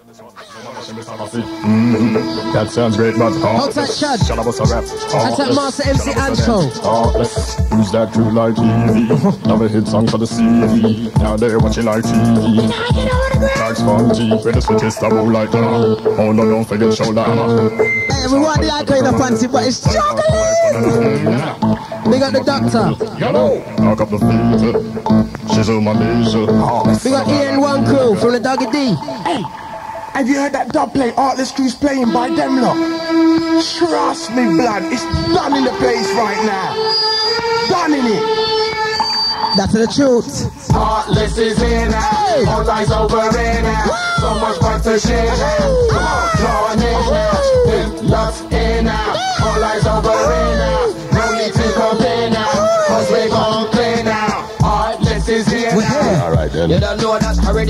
That sounds great, but hold tight, Chad. Shut up, what's a rap? That's that Master MC Ancho. Who's that crew like TV? Another hit song for the CD. Now they're watching like TV. Like Spongy, with the sweetest taboo like oh no, don't forget shoulder. Hey, we want the icon in the fancy, but it's juggling. We got the doctor. Knock up the feet. She's on my knees. We got EN1 crew from the Doggy D. Hey, have you heard that dub play Artless Crew's playing by them lot? Trust me, blood, it's done in the place right now. Done in it. That's the truth. Artless is here now. All eyes over here now. So much fun to share now. Come on, join in now. Love's in now. All eyes over here now. No need to compare now. Cause we're gon' play now. Artless is here now. Alright then. You don't know that's already.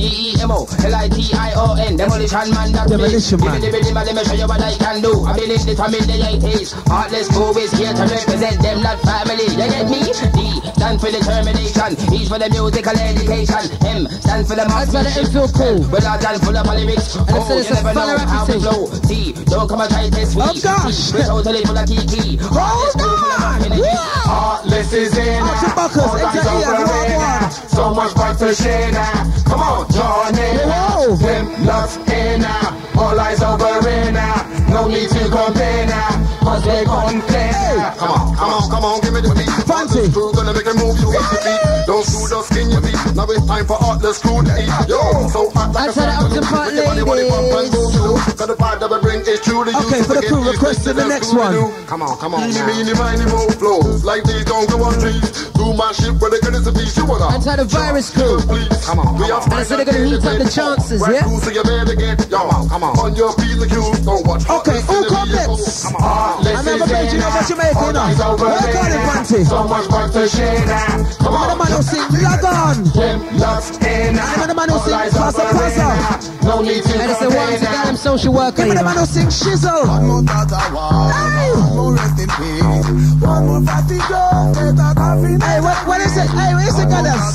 DEMOLITION. Demolition man, that Demolition man. Give me the let me show you what I can do. I've been in this from in the 80s. Heartless Crew is here to represent them, not family. You get me? D stands for determination. E for the musical education. M stands for the That's why the M feel cool. Well, I done full of lyrics. And it says You never know how we flow. T, don't come and try to test me. Oh gosh. We're totally full of kiki. Hold on. Heartless is in now. All eyes over here now. So much fun to share now. Come on, join in now. Them love's in now. All eyes over here now. No need to compare now. Cause we're gon' play now. Come on, give me the beat. Fancy. Crew gonna make a move, you hate the beat. Don't screw the skin your feet. Now it's time for Artless Crew to eat. Yo, so hot like That's how the Upton Park ladies. Got the vibe that we bring is true to you. Okay, for the crew, request to the next one. Come on. Meeny, miny, mo flows. Like these don't go on trees. Do my shit where they get it to be. You wanna. That's how the virus crew. Come on. And so they're gonna heat up the chances, yeah? So you better get, yo, come on. On your feet, the cues, don't watch. Okay, all complex. I never made you know what you make, you know. Work on it, Fancy. So much fun to share now. Come I'm the man who sing log on. Them love's in now. I'm the man who sing passa. No need to And it's the one to get him social worker, I'm you the man know. who sing shizzle. One more rest in peace. One more fatigue. Hey, what is it? Hey, what is it, guys?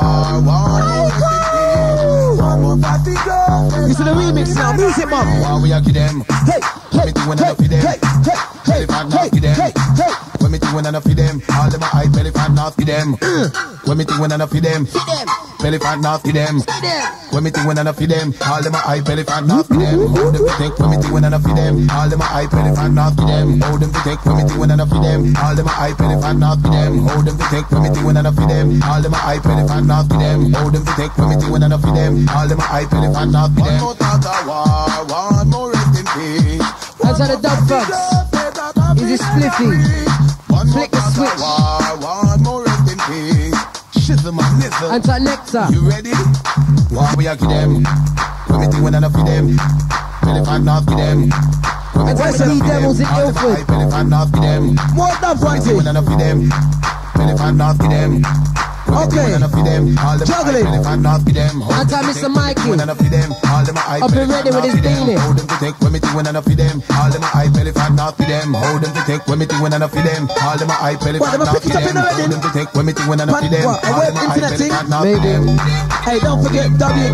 One more fatigue. You see the remix now, music, mom. While we are them. Hey, hey, hey, hey, hey, hey, hey, hey. When me doing enough of them, all them eye belly fat not for them. When me doing enough of them, belly fat not for them. When me doing enough of them, all them eye belly fat not for them. Hold them to take when me doing enough of them, all them eye belly fat not for them. Hold them to take when me doing enough of them, all them eye belly fat not for them. Hold them to take when me doing enough of them, all them eye belly fat not for them. Hold them to take when me doing enough of them, all them eye belly fat not for them. One more rest in peace. That's how the dub bugs. Easy spliffy. Flick the switch. One more rest in peace. Shizzle my nizzle. Anti Nectar. You ready? Why we are them? When me doing enough of them. Elephant not for them. And where's the devils in Ilford? Elephant not for them. More dub, Fancy. Doing enough of them. Elephant not for them. Okay. Juggling. Anti Mr. Mikey. Up and ready with his beanie. Hold them to take when me doing enough of them. All them eye belly fan not for them. Hold them to take when me doing enough of them. All them eye belly fan not for them. Hold them to take when me doing enough of them. What? A web internet thing? Maybe. Hey, don't forget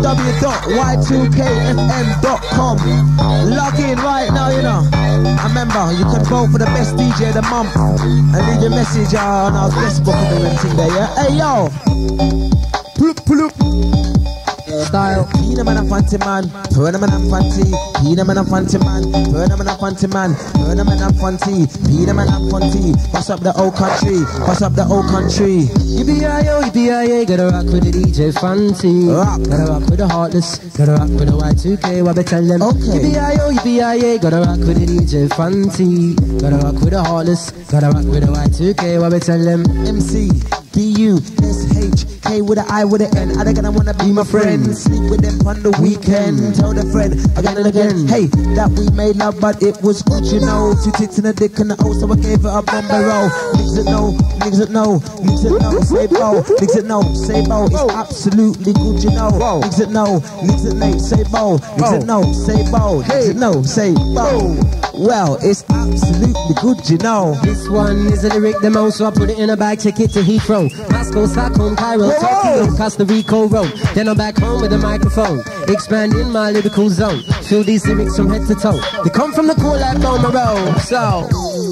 www.y2kfm.com. Log in right now, you know. And remember, you can vote for the best DJ of the month and leave your message on our Facebook and everything there, yeah? Hey, yo! Ploop, ploop. Style. Pina man a fancy man. Purna man a fancy. Pina man a fancy man. Purna man a fancy man. Purna man a fancy. Pina man a fancy. Bust up the old country. Bust up the old country. Yippee-yi-yo, yippee-yi-yay. Gotta rock with the DJ Fancy. Gotta rock with the Heartless. Gotta rock with the Y2K. What be tell them? Okay. Yippee-yi-yo, yippee-yi-yay. Gotta rock with the DJ Fancy. Gotta rock with the Heartless. Gotta rock with the Y2K. What be tell them? MC. D-U-S-H-K with an I with an N. Are they gonna wanna be my friend? Sleep with them on the weekend. Tell the friend again and again. Hey, that we made love, but it was good, you know. 2 tits in a dick and the O, so I gave it a Bombay roll. Niggas that know, niggas that know, niggas that know, say bow, niggas that know, say bow. It's absolutely good, you know. Niggas that know, niggas that know, say bow, niggas that know, say bow, niggas that know, say bow. Well, it's absolutely good, you know. This one is a lyric the most, so I put it in a bag, take it to Heathrow, Moscow, Stockholm, Cairo, Tokyo, Costa Rica Road. Then I'm back home with a microphone, expanding my lyrical zone. Feel these lyrics from head to toe. They come from the cool like Boma Road. So,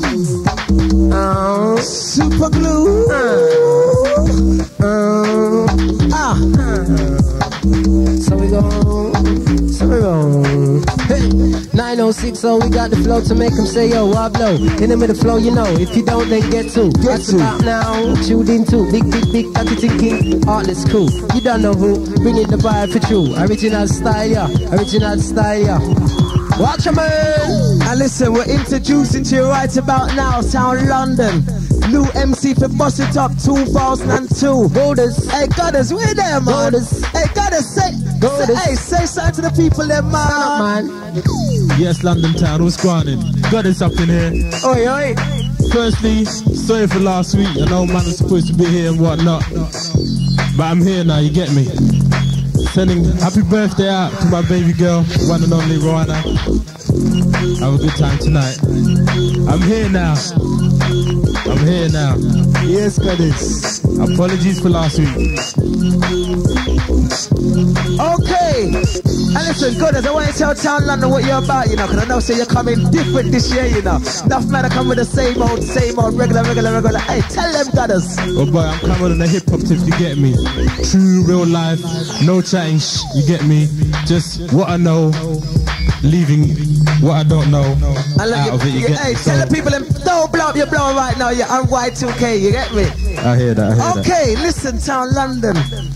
super glue. So we go. Hey, 9060, we got the flow to make them say, yo, I blow. In the middle flow, you know. If you don't, then get to. That's about now. Tuned into big, dirty thinking. Artless cool. You don't know who. Bringing the vibe for true. Original style, yeah. Watch a man. And listen, we're introducing to you right about now, Sound London. New MC for Boss It Up 2002. Golders. Hey, Goddess, where there, man? Goddess. Hey, Goddess, say something to the people there, man. Yes, London town, what's going on? Goddess up in here. Oi. Firstly, sorry for last week. I know man was supposed to be here and whatnot, but I'm here now, you get me? Sending happy birthday out to my baby girl, one and only Rowana. Have a good time tonight. I'm here now. Yes, Goddess. Apologies for last week. Okay. And listen, Goddess, I want you to tell Town London what you're about, you know, because I know say you're coming different this year, you know. Enough men are coming with the same old, regular. Hey, tell them, Goddess. Oh boy, I'm coming on a hip-hop tip, you get me? True, real life, no chatting, you get me? Just what I know, leaving what I don't know out of it, you get hey, me? tell the people, don't blow up your blower right now, you're on Y2K, you get me? I hear that. Okay, listen, Town London.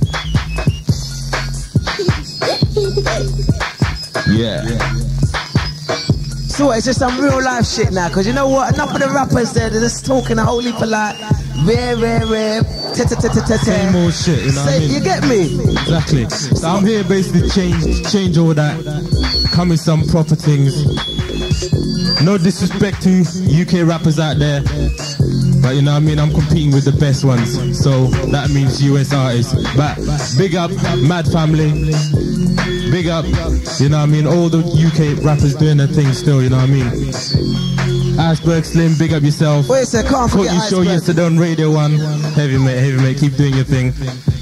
Yeah. So it's just some real life shit now, because you know what? Enough of the rappers there, they're just talking a whole heap of like, rare. Same old shit, you know what I mean? You get me? Exactly. So I'm here basically change all that, come with some proper things. No disrespect to UK rappers out there, but you know what I mean, I'm competing with the best ones, so that means US artists. But big up Mad Family, big up, you know what I mean, all the UK rappers doing their thing still, you know what I mean. Iceberg Slim, big up yourself. Wait a sec, can't forget Caught you show Iceberg. yesterday on Radio 1. Heavy mate, keep doing your thing.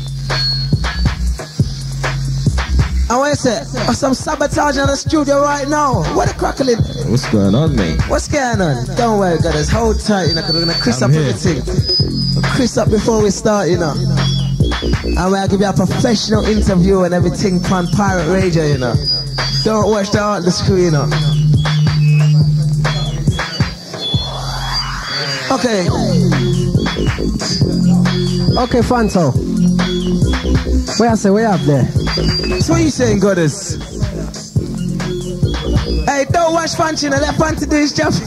And wait a sec, some sabotage in the studio right now. What a crackling. What's going on, mate? What's going on? Don't worry, guys. Hold tight, you know, because we're going to crisp I'm up here. everything. Crisp up before we start, you know. And we'll give you a professional interview and everything on Pirate Radio, you know. Don't watch the Artless crew, you know. Okay. Okay, Fanto. Where up there? So what you saying, Goddess? Hey, don't watch Fancy now. Let Fancy do his job.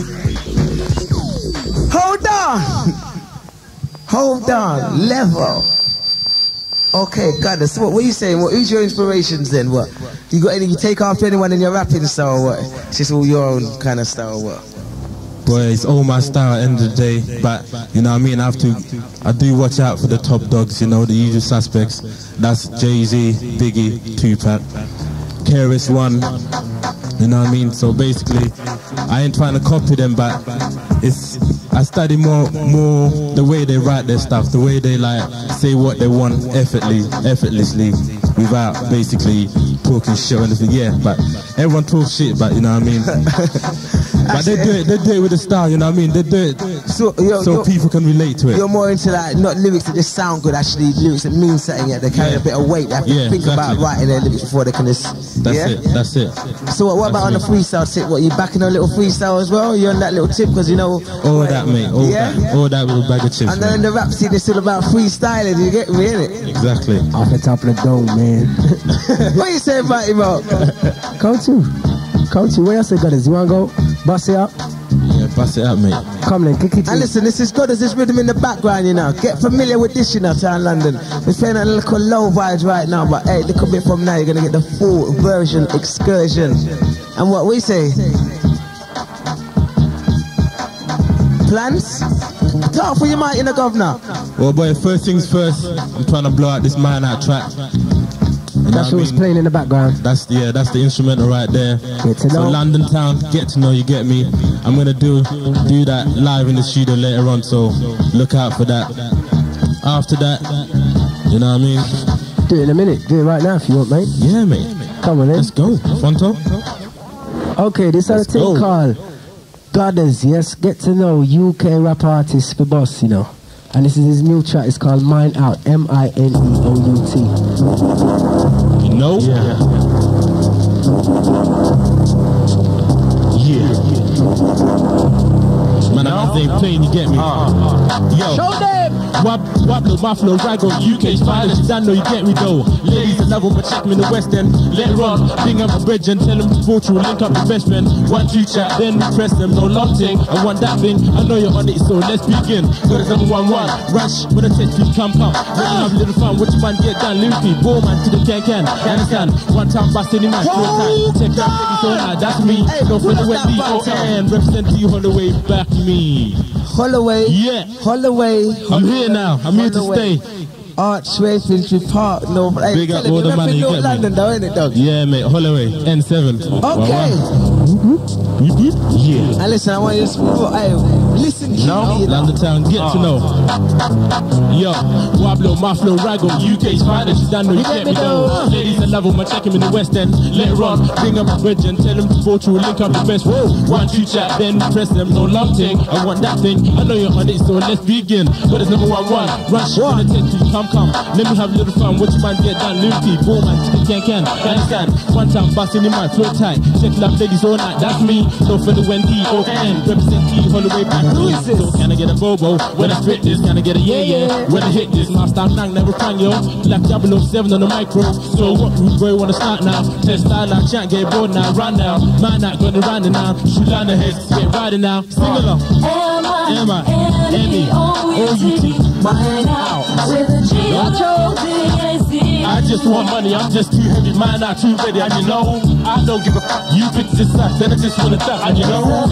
Hold on. Level. Okay, Goddess. So what are you saying? Who's your inspirations then? What? You got any? You take after anyone in your rapping style or what? It's just all your own kind of style or what? Boy, it's all my style at the end of the day, but you know what I mean, I do watch out for the top dogs, you know, the usual suspects. That's Jay-Z, Biggie, Tupac, KRS-One, you know what I mean? So basically, I ain't trying to copy them, but I study more the way they write their stuff, the way they like say what they want effortlessly, without basically talking shit or anything. Yeah, but everyone talks shit, but you know what I mean? But they do it with a style, you know what I mean? They do it so people can relate to it. You're more into like, not lyrics that just sound good, actually lyrics that mean something, yeah, they carry a bit of weight. They have to think about writing their lyrics before they can just, That's it. So what about on the freestyle tip? What, you backing a little freestyle as well? You on that little tip, because you know... All that, mate, all that little bag of chips. And then in the rap scene, it's all about freestyling, you get me, innit? Exactly. Off the top of the dome, man. What you saying about him, Mark? Come to. Where else they got this? You wanna go? Bust it up? Yeah, bust it up, mate. Come then, kick it. And listen, this is good as this rhythm in the background, you know. Get familiar with this, you know, Town London. We're playing a little low vibes right now, but hey, little bit from now, you're gonna get the full version, excursion. And what we say? Plans? Talk for your mic in the governor. Well, boy, first things first, I'm trying to blow out this Man Out track. That's what was playing in the background. That's the instrumental right there. Get to So know. London Town, get to know, you get me. I'm gonna do that live in the studio later on, so look out for that. After that, you know what I mean? Do it in a minute. Do it right now if you want, mate. Yeah, mate. Come on, then. Let's go. Fonto? Okay, this is a thing go. called Goddess, yes, get to know UK rap artist for boss, you know. And this is his new track, it's called Mine Out, M-I-N-E-O-U-T. You know? Yeah. Man, I ain't playing, you get me? Yo. Show them! Wablo, Buffalo, Rago, UK Spiders, you don't know you get me though. Ladies and love but check me in the West End. Let run, bring up a bridge and tell them to go through, link up the best friend. 1, 2 chat, then press them, no long thing. I want that thing, I know you're on it, so let's begin. Got it number 1, rush, when I text you, come. Let me have a little fun, what you man get done, Luffy, ball man to the can, understand? One time bust any man, no time, check that baby, so now that's me. No for the wet D-O-N, represent T Holloway, back me. Holloway. Yeah. Holloway. I'm here now, I'm here to stay. Archway, Finchley Park, no. Hey, Big up all the money, you get me? London though, ain't it, dog? Yeah, mate, Holloway, N7. Okay. Yeah. And listen, I want you to hey, listen to No, me. London Town, get to know. Yo, Wablo, Maflo, Rago, UK Spiders, you don't know you get me though. Ladies and love them, I check them in the West End. Let run, bring up a bridge and tell them to go through, link up the best. Whoa, 1, 2 chat, then press them, no long thing. I want that thing, I know you're on it, so let's begin. But it's number 1, rush, wanna take to come. Let me have a little fun, what you man get done, Luffy, ball man, can, understand? One time busting in my flow tight, check it out ladies all night, that's me. No for the Wendy, O-N, represent T, Holloway, back me. So can I get a bobo, when I spit this, can I get a yeah, when I hit this, master nang, never find yo, Black 007 on the micro, so what rude boy wanna start now, test style out, can't get bored now, run now, man not gonna run it now, shoot on the heads, get riding now, sing along. M-I-N-E-O-U-T, Mine out with a G-O-D-A-C. I just want money, I'm just too heavy, mine not too ready, and you know, I don't give a fuck, you pick this up, then I just wanna duck, and you know,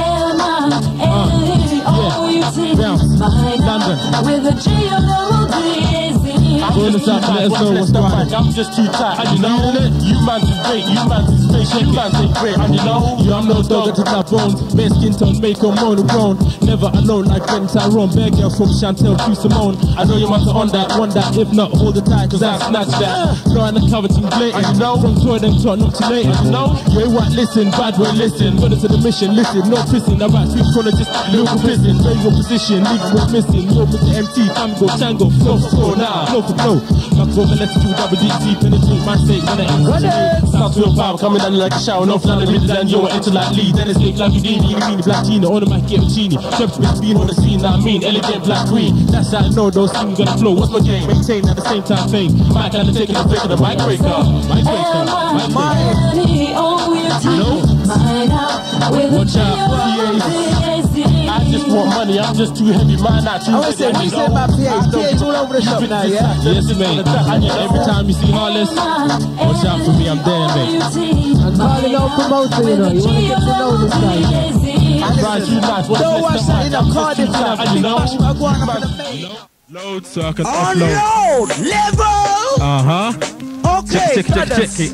M-I-N-E-O-U-T. Mine London. out with a G-O-D-A-C. Phone us up, let us know what's the mic. I'm just too tight, and you know it. You man is great, you man is spaceship, you man is great, and you know, you I'm no dog to my bones. Bare skin tone, make on monogrown. Never alone like Ben Tyrone. Bear girl from Chantel to Simone. I know you must on that, want that, if not, hold the tight, cause I snatch that. No, I'm not coveting blatant, you know, from toy them talk, not too late, you know. You ain't what, listen, bad boy, listen. Got it to the mission, listen, no pissing. I write sweet chronologist, local prison. Rainbow position, leave what's missing. More with the MT, tango, flow for flow, nah, flow for flow. My brother, let's do double DT, penetrate my state, when I enter. Southfield power, coming down like a shower, no flounder, middle than yo, enter like Lee, then escape like Houdini, you mean the black Tina, on the mic, get a genie. Chef's been being on the scene, I mean, elegant black queen. That's how I know those things gonna flow. What's my game? Maintain at the same time, fame. My kind of taking the flick of the mic breaker. Mic breaker. M-I-N-E-O-U-T. You know? Mine out with a Watch out, G-O-D-A-C. I just want money, I'm just too heavy, mine not too I always say, what you say about PAs? PAs all over the shop now, yeah? Yes, mate. Every time you see Harless, watch out for me, I'm there, mate. I'm calling out promoter, you know. You want to get to know this guy, you know. Don't watch that in a Cardiff club. Big bash, I go on up in the face. Load so I can upload. Unload! Level! Okay, Check it.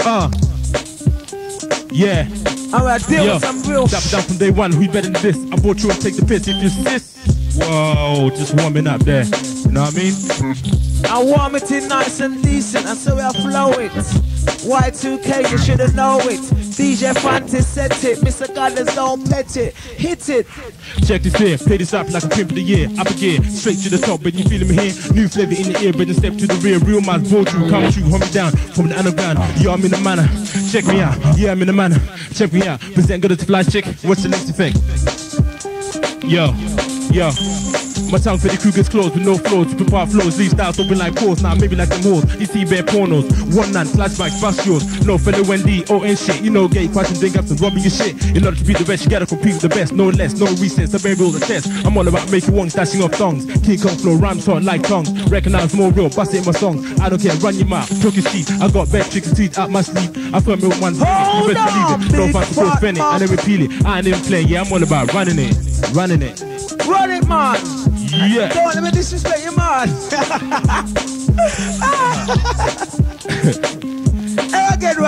Yeah. I'm gonna deal Yo, with some real down from day one, who better than this? I brought you and take the piss if you sis. Whoa, just warming up there. You know what I mean? I warm it in nice and decent, and so I flow it. Y2K, you should've know it. DJ Fantasy set it, Mr. Goddess don't pet it. Hit it. Check this here, play this up like a pimp of the year. Up again, straight to the top, but you feeling me here? New flavor in the ear, but then step to the rear. Real man's brought you, come true, hold me down from the underground. Yeah, I'm in the manner. Check me out. Yeah, I'm in the manner. Check me out. Present good at the fly chick. What's the next effect? Yo. My tongue for the crew gets closed with no flaws. Prepare flows, leave styles open like pores. Now maybe like them whores. You see bare pornos. One night, flashbacks, bust yours. No fellow Wendy, O-N shit. You know, gay questions, big ups and robbing your shit. In order to be the best, you gotta compete with the best. No less, no recess, I bury all the test. I'm all about making ones, dashing off thongs. King Kong flow, rhymes hot like tongues. Recognize more real, bust it in my songs. I don't care, run your mouth, talk your sheet. I got bad tricks and teeth out my sleeve. I firm it with one's minute. You best believe it. No fun to go spend it. I never repeal it. I ain't even playing, yeah, I'm all about running it. Run it, man. Yeah. Don't let me disrespect you, man.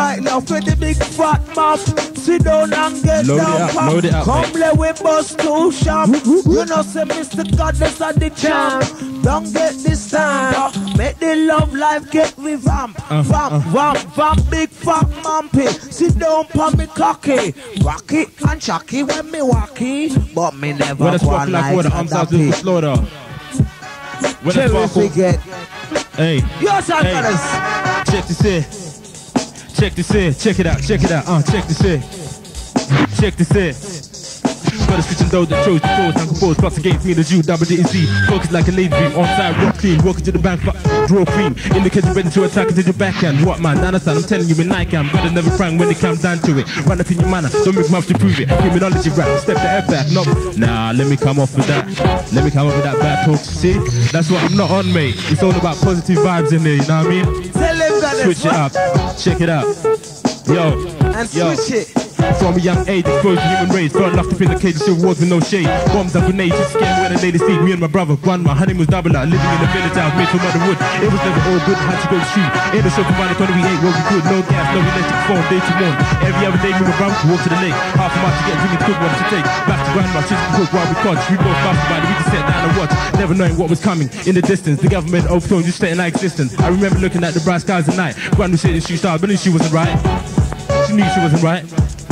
right now for the big fat mop. Sit down and get Load it down, up, pop. load it up, Come play with bus too sharp. You know, say Mr. Goddess at the champ. Don't get this time. Make the love life get revamped. Vamp, big fat mumpy. Sit down, pop me cocky. Rock it and chucky when me walkie. But me never When it's go walk like water, I'm out to the slaughter. When it's walk, forget. hey, Yes, I hey, got us. check this here. Check this here. Check it out. Check it out. Check this here. Check this here. Gotta switch and those that chose to pose and compose. Plus against me, the Jew, double D&Z. Focus like a lady dream. On side, rock clean. Walking to the bank, draw cream. In the kitchen, ready to attack into your backhand. What man? Understand? I'm telling you, in Nike, I'm better never prang when it comes down to it. Run up in your manner, don't make mouth to prove it. Criminology rap, step the F back. No, nah, let me come off with that. Let me come off with that bad talk. See, that's what I'm not on, mate. It's all about positive vibes in there, you know what I mean? Tell him that Switch it up, check it out. Yo, and yo. switch it. From a young age, exposed to human race. Felt enough to pin the cage, still wars with no shade. Bombs and grenades, just scared when the ladies speak. Me and my brother, one, my honey was double out. Living in a village house made from mother wood. It was never all good, had to go to street. In the shop of Vine Economy, we ate what we could. No gas, no electric phone, day to morn. Every other day, we were around to walk to the lake. Half a mile to get drinking to cook, what to take. Back to grandma, she's to cook while we couch. We both fast about it, we just sat down and watch. Never knowing what was coming in the distance. The government overthrown, just stating our existence. I remember looking at the bright skies at night. Grandma said that she started, but then she wasn't right. She knew she wasn't right.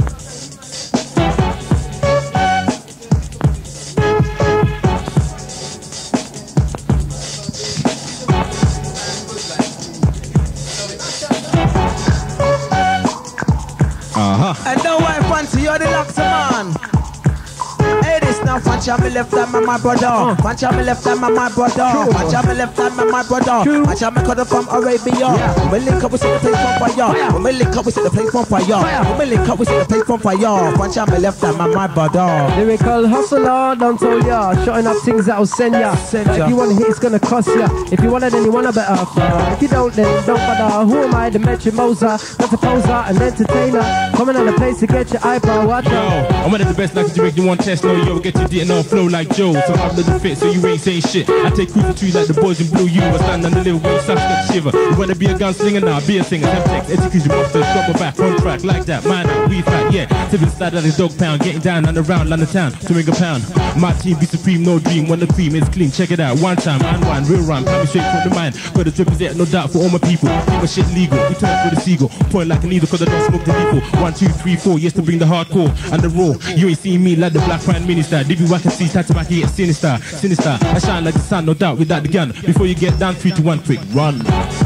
And don't worry, Fancy, you're the Luxor man. Hey, this now, Fancy, I'm left hand, my brother. Fancy, I'm left hand, my brother. Fancy, I'm left hand, my brother. Fancy, I'm coming from Arabia. When we link up, we set the place on fire. When we link up, we set the place on fire. When we link up, we set the place on fire. Fancy, I'm left hand, my brother. Lyrical hustler, don't tell ya. Shutting up things that'll send ya. If you want to hit, it's gonna cost ya. If you want it, then you want a better offer. If you don't, then don't bother. Who am I, the Metro Moser? Not a poser, an entertainer. Coming on the place to get your eyebrow. Watch out. I'm one of the best, like to make you one test. No, yo, get your D&O flow like Joe. So I'm the fit, so you ain't saying shit. I take cruising to you like the boys in blue. You I stand on the little way, such that shiver. You wanna be a gunslinger now, be a singer. Tempex, execution monsters, drop a back on track like that. Man, we fat, yeah. Tipping the side of the dog pound, getting down and around London town to make a pound. My team be supreme, no dream. When the cream is clean, check it out. One time, and one real rhyme, coming straight from the mind. Got the drip is there, no doubt for all my people. Keep my shit legal, we turn for the seagull. Point like a needle, cause I don't smoke the lethal. 1, 2, 3, 4, yes to bring the hardcore and the raw. You ain't seen me like the Black Prime Minister. Did you I can see Tatamaki get sinister. I shine like the sun, no doubt, without the gun. Before you get down, 3, 2, 1, quick, run.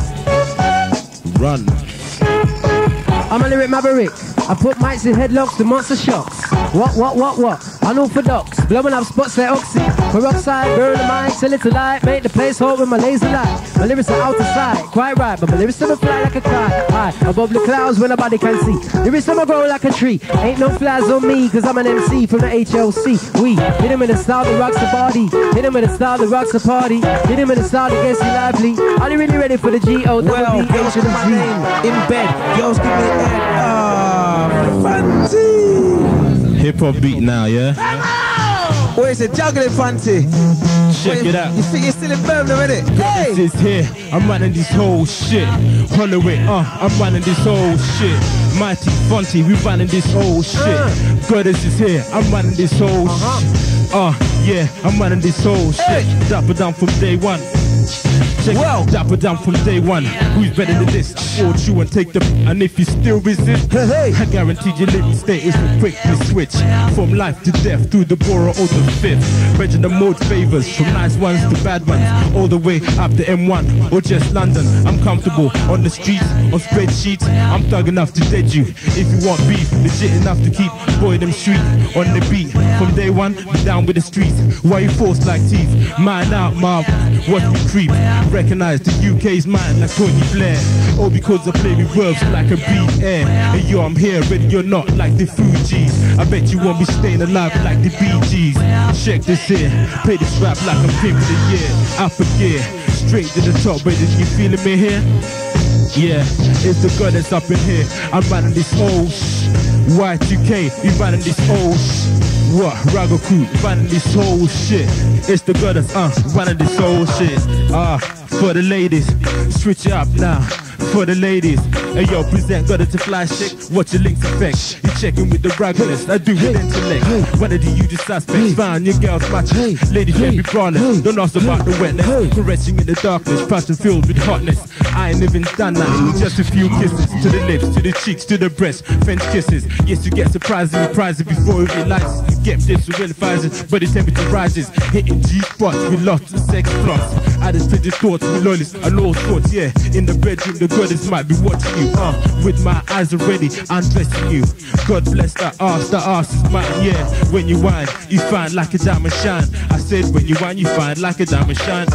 Run. I'm a lyric maverick. I put mics in headlocks to monster shocks. What? Unorthodox. Blowing up spots like Oxy. Peroxide, burn the mind, sell it to light. Make the place hot with my laser light. My lyrics are out of sight, quite right. But my lyrics never fly like a kite. High above the clouds where nobody can see. Lyrics never grow like a tree. Ain't no flies on me, cause I'm an MC from the HLC. We hit him in the style that rocks the body. Hit him in the style that rocks the party. Hit him in the style that gets you lively. Are you really ready for the G-O-double-B? Well, girls give my name in bed. Girls give me head. Fancy. Hip hop beat now, yeah? Where is it? Juggling Fancy. Check it out. You think you're still in Birmingham, innit? Hey! This is here. I'm running this whole shit. Holloway, I'm running this whole shit. Mighty Fonty, we running this whole shit. Goddess is here. I'm running this whole shit. Yeah, I'm running this whole shit. Drop it down from day one. Check it, drop it down from day one. Who's better than this? I fought you and take the. And if you still resist, I guarantee your living status will quickly switch from life to death through the borough or the fifth. Reginald mode favors from nice ones to bad ones, all the way up to M1 or just London. I'm comfortable on the streets, on spreadsheets. I'm thug enough to dead you. If you want beef, legit enough to keep boy them street on the beat. From day one, be down with the streets. Why you forced like teeth? Mine out, Marv. What you creep? Recognize the UK's mind like Tony Blair. All because I play with verbs like a beat air. And yo, I'm here, ready or not, like the Fugees. I bet you won't be staying alive like the Bee Gees. Check this here, play this rap like I'm pimp of the year. Upper gear, straight to the top, baby, you feeling me here? Yeah, it's the God that's up in here. I'm running this old Y2K, we running this old what? Rago crew, running this whole shit. It's the God that's running this whole shit. For the ladies, switch it up now. For the ladies, hey yo, present, got it to fly chick. What's your links effect? You checking with the ruggedness, I do with intellect. One of the usual suspects, find your girls matching. Ladies can't be brawling, don't ask about the wetness. Caressing in the darkness, passion filled with hotness. I ain't even done that, just a few kisses. To the lips, to the cheeks, to the breast, French kisses. Yes, you get surprised and reprised before you realize you get this with realizes, but the temperature rises. Hitting G-spots with lots of sex plots. Added to the thoughts with lollies and all sorts, yeah. In the bedroom, the goddess might be watching you, with my eyes already undressing you. God bless that ass is mine, yeah. When you whine, you find like a diamond shine. I said when you whine, you find like a diamond shine,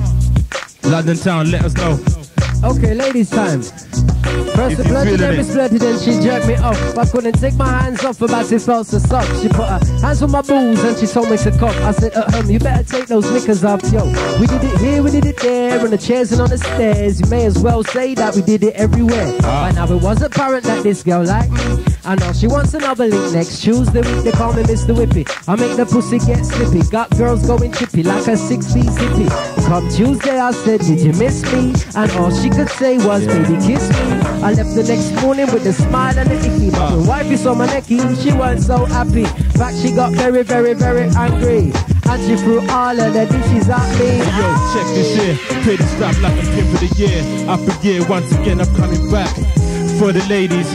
London town, let us know. Okay, ladies time. First the bloody then splurted and she jerked me off. I couldn't take my hands off about it felt so soft. She put her hands on my balls and she told me to cough. I said you better take those knickers off, yo. We did it here, we did it there, on the chairs and on the stairs. You may as well say that we did it everywhere. By now it was apparent that this girl liked me. I know she wants another link next Tuesday week. They call me Mr. Whippy. I make the pussy get slippy. Got girls going chippy like a 6-feet zippy. Come Tuesday I said, did you miss me? And all she could say was, baby, kiss me. I left the next morning with a smile and a icky. But when wifey saw my necky, she weren't so happy. In fact, she got very, very, very angry. And she threw all of the dishes at me. Yo, check this here. Pay the strap like I'm pimp for the year. Up a gear, once again I'm coming back. For the ladies,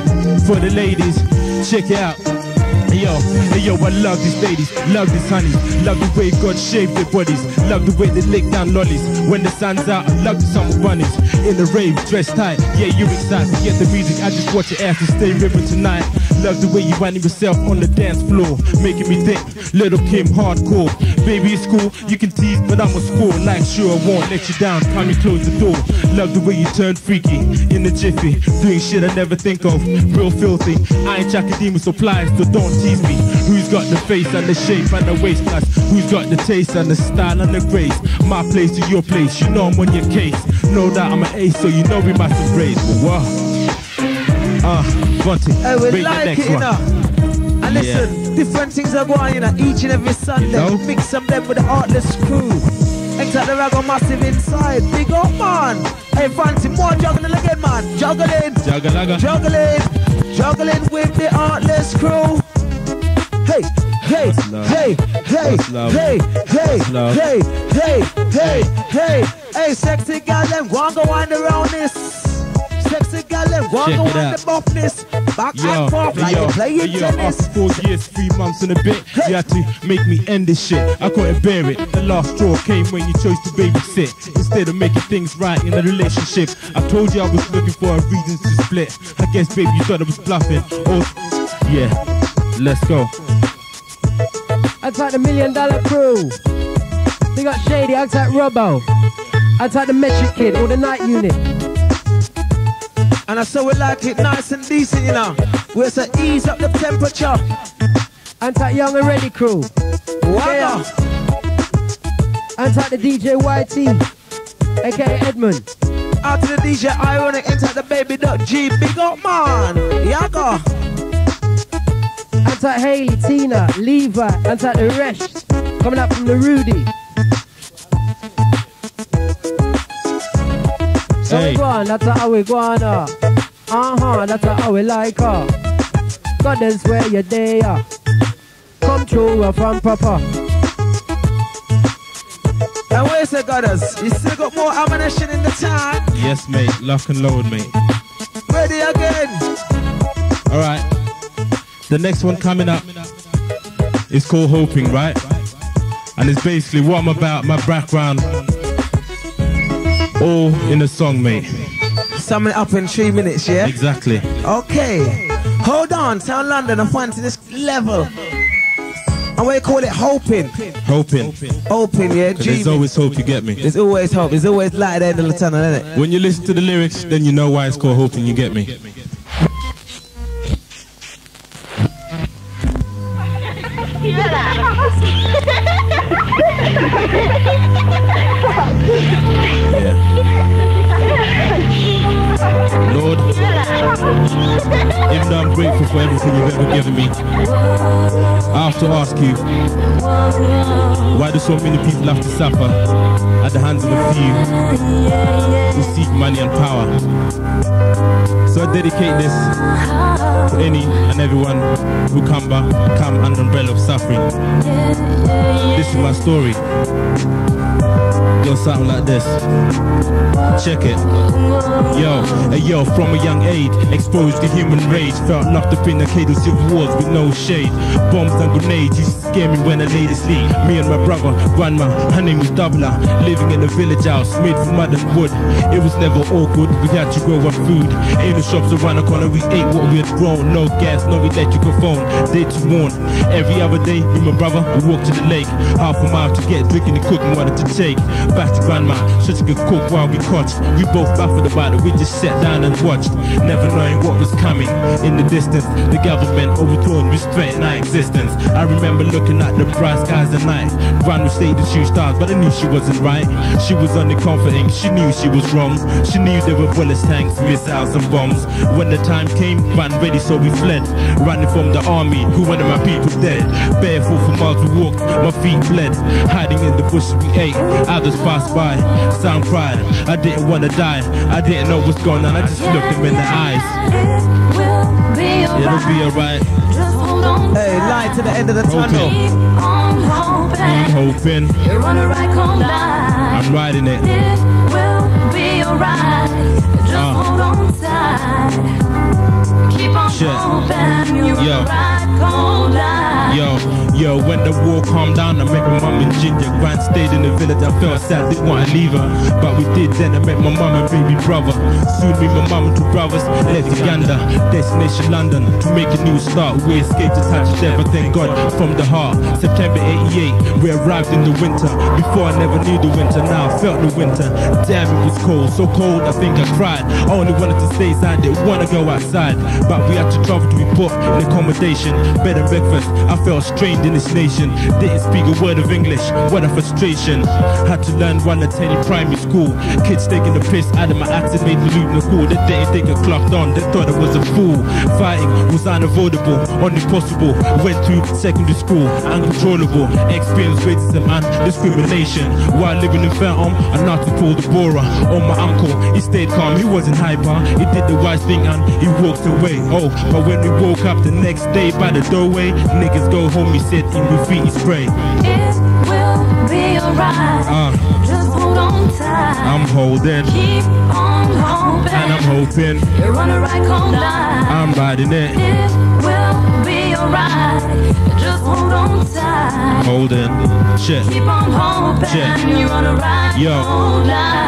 check it out. Hey yo, I love these ladies, love these honeys. Love the way God shaved their bodies. Love the way they lick down lollies. When the sun's out, I love the summer bunnies. In the rave, dressed tight, yeah, you excited. Get the music, I just watch your ass and stay ripping tonight. Love the way you winding yourself on the dance floor, making me think, Little Kim hardcore. Baby, it's cool, you can tease, but I'm a score. Like sure, I won't let you down, time you close the door. Love the way you turn freaky, in the jiffy. Doing shit I never think of, real filthy. I ain't Jackie Demon supplies, so don't tease me. Who's got the face and the shape and the waist plus? Who's got the taste and the style and the grace? My place to your place, you know I'm on your case. Know that I'm an ace, so you know we must embrace. But Vonti, hey, we bring like the next it, you one. know. And listen, different things are going, you know, each and every Sunday. You know? Mix them with the Artless crew. Except the Ragga Massive inside. Big up, man. Hey, Fancy, more juggling again, man. Juggling. Juggling with the Artless crew. Hey, hey, hey, hey, hey, hey, hey. Hey, sexy gal, them go on around this. Sexy gal, them go on the buffness. Back and forth like you playing tennis. After 4 years, 3 months and a bit, you had to make me end this shit. I couldn't bear it. The last straw came when you chose to babysit instead of making things right in a relationship. I told you I was looking for a reason to split. I guess, baby, you thought I was bluffing. Oh, yeah, let's go. I take the $1 Million Crew. They got Shady, I take Robbo. I take the Metric Kid or the Night Unit. And I saw we like it nice and decent, you know. We're to ease up the temperature. I take Young and Ready Crew. Wow. I take the DJ YT, aka Edmund. Out to the DJ Ironic, inside the Baby.G. Big up, man. Yaga. I take Haley, Tina, Levi, I take the rest. Coming up from the Rudy. So Hey. we go on, that's how we go on. That's how we like her. God is where you're there. Come true from Papa. And where's the goddess? You still got more ammunition in the tank? Yes, mate, lock and load, mate. Ready again? Alright. The next one coming up is called Hoping, right? And it's basically what I'm about, my background. All in a song, mate. Sum it up in 3 minutes, yeah? Exactly. Okay. Hold on, tell London I'm fun to this level. And we call it hoping. Hoping. Hoping, yeah? 'Cause there's always hope, you get me? There's always hope. There's always light at the end of the tunnel, isn't it? When you listen to the lyrics, then you know why it's called Hoping, you get me? Lord, even though I'm grateful for everything you've ever given me, I have to ask you, why do so many people have to suffer? at the hands of a few who seek money and power. So I dedicate this to any and everyone who come under the umbrella of suffering. This is my story. Goes something like this. Check it. Yo, from a young age, exposed to human rage, felt locked up in the cage of civil wars with no shade. Bombs and grenades used to scare me when I laid asleep. Me and my brother, grandma, her name was Doubler, living in a village house made from mud and wood. It was never all good, we had to grow our food. In the shops around the corner, we ate what we had grown. No gas, no electrical phone, day to morn. Every other day, me and my brother, we walked to the lake, half a mile to get drinking and cooking wanted to take. Back to grandma, such a good cook while we caught. We both baffled about it, we just sat down and watched, never knowing what was coming. In the distance, the government overthrown, restraining our existence. I remember looking at the bright skies at night. Grandma stayed to shoot stars, but I knew she wasn't right. She was only comforting, she knew she was wrong. She knew there were bullets, tanks, missiles and bombs. When the time came, ran ready, so we fled. Running from the army, who wanted my people dead. Barefoot for miles we walked, my feet bled. Hiding in the bushes we ate, others passed by. Some cried, I didn't want to die. I didn't know what's going on, I just looked them in the eyes. It'll be alright. Hey, light to the end of the tunnel. I'm hoping. I'm riding it. It will be alright. Just hold on tight. Keep on hoping you will ride cold light. Yo, when the war calmed down, I met my mum and Ginger. Grand stayed in the village, I felt sad, didn't want to leave her. But we did then, I met my mum and baby brother. Soon me, my mum and two brothers left Uganda, destination London. To make a new start, we escaped a touch of death, but thank God from the heart. September 88, we arrived in the winter. Before I never knew the winter, now I felt the winter. Damn, it was cold, so cold I think I cried. I only wanted to stay inside, didn't want to go outside. But we had to travel to be put in accommodation, bed and breakfast. I felt strained in this nation. Didn't speak a word of English, what a frustration. Had to learn one at any primary school. Kids taking the piss out of my accent made me lose the school. They didn't think I clocked on, they thought I was a fool. Fighting was unavoidable, only possible. Went to secondary school, uncontrollable. Experienced racism and discrimination. While living in Phantom, I not to pull the Bora. On my uncle, he stayed calm, he wasn't hyper. He did the wise thing and he walked away. Oh, but when we woke up the next day by the doorway, niggas go home, he said in graffiti spray. It will be alright. Just hold on tight. I'm holding. Keep on hoping. And I'm hoping. You're on a right cold line. I'm riding it. It will be alright. Just hold on tight. Holding. Shit. Keep on hoping. You're on a right cold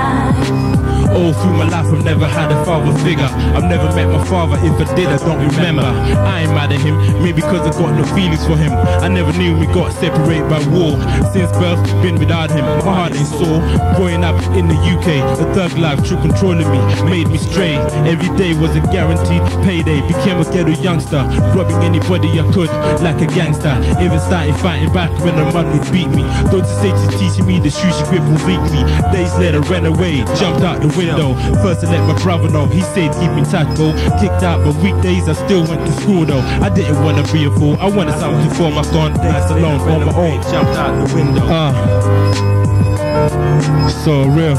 line. All through my life I've never had a father figure. I've never met my father, if I did I don't remember. I ain't mad at him, maybe because I got no feelings for him. I never knew we got separated by war. Since birth, been without him, my heart ain't sore. Growing up in the UK, the thug life true controlling me, made me stray. Every day was a guaranteed payday. Became a ghetto youngster, robbing anybody I could like a gangster. Even started fighting back when the mud would beat me. Thought to say she's teaching me the shoe she grip will beat me. Days later ran away, jumped out the window. First I let my brother know, he said keep in touch bro. Kicked out but weekdays I still went to school though. I didn't want to be a fool, I wanted something for my gone days alone on my own. Jumped out the window. So real.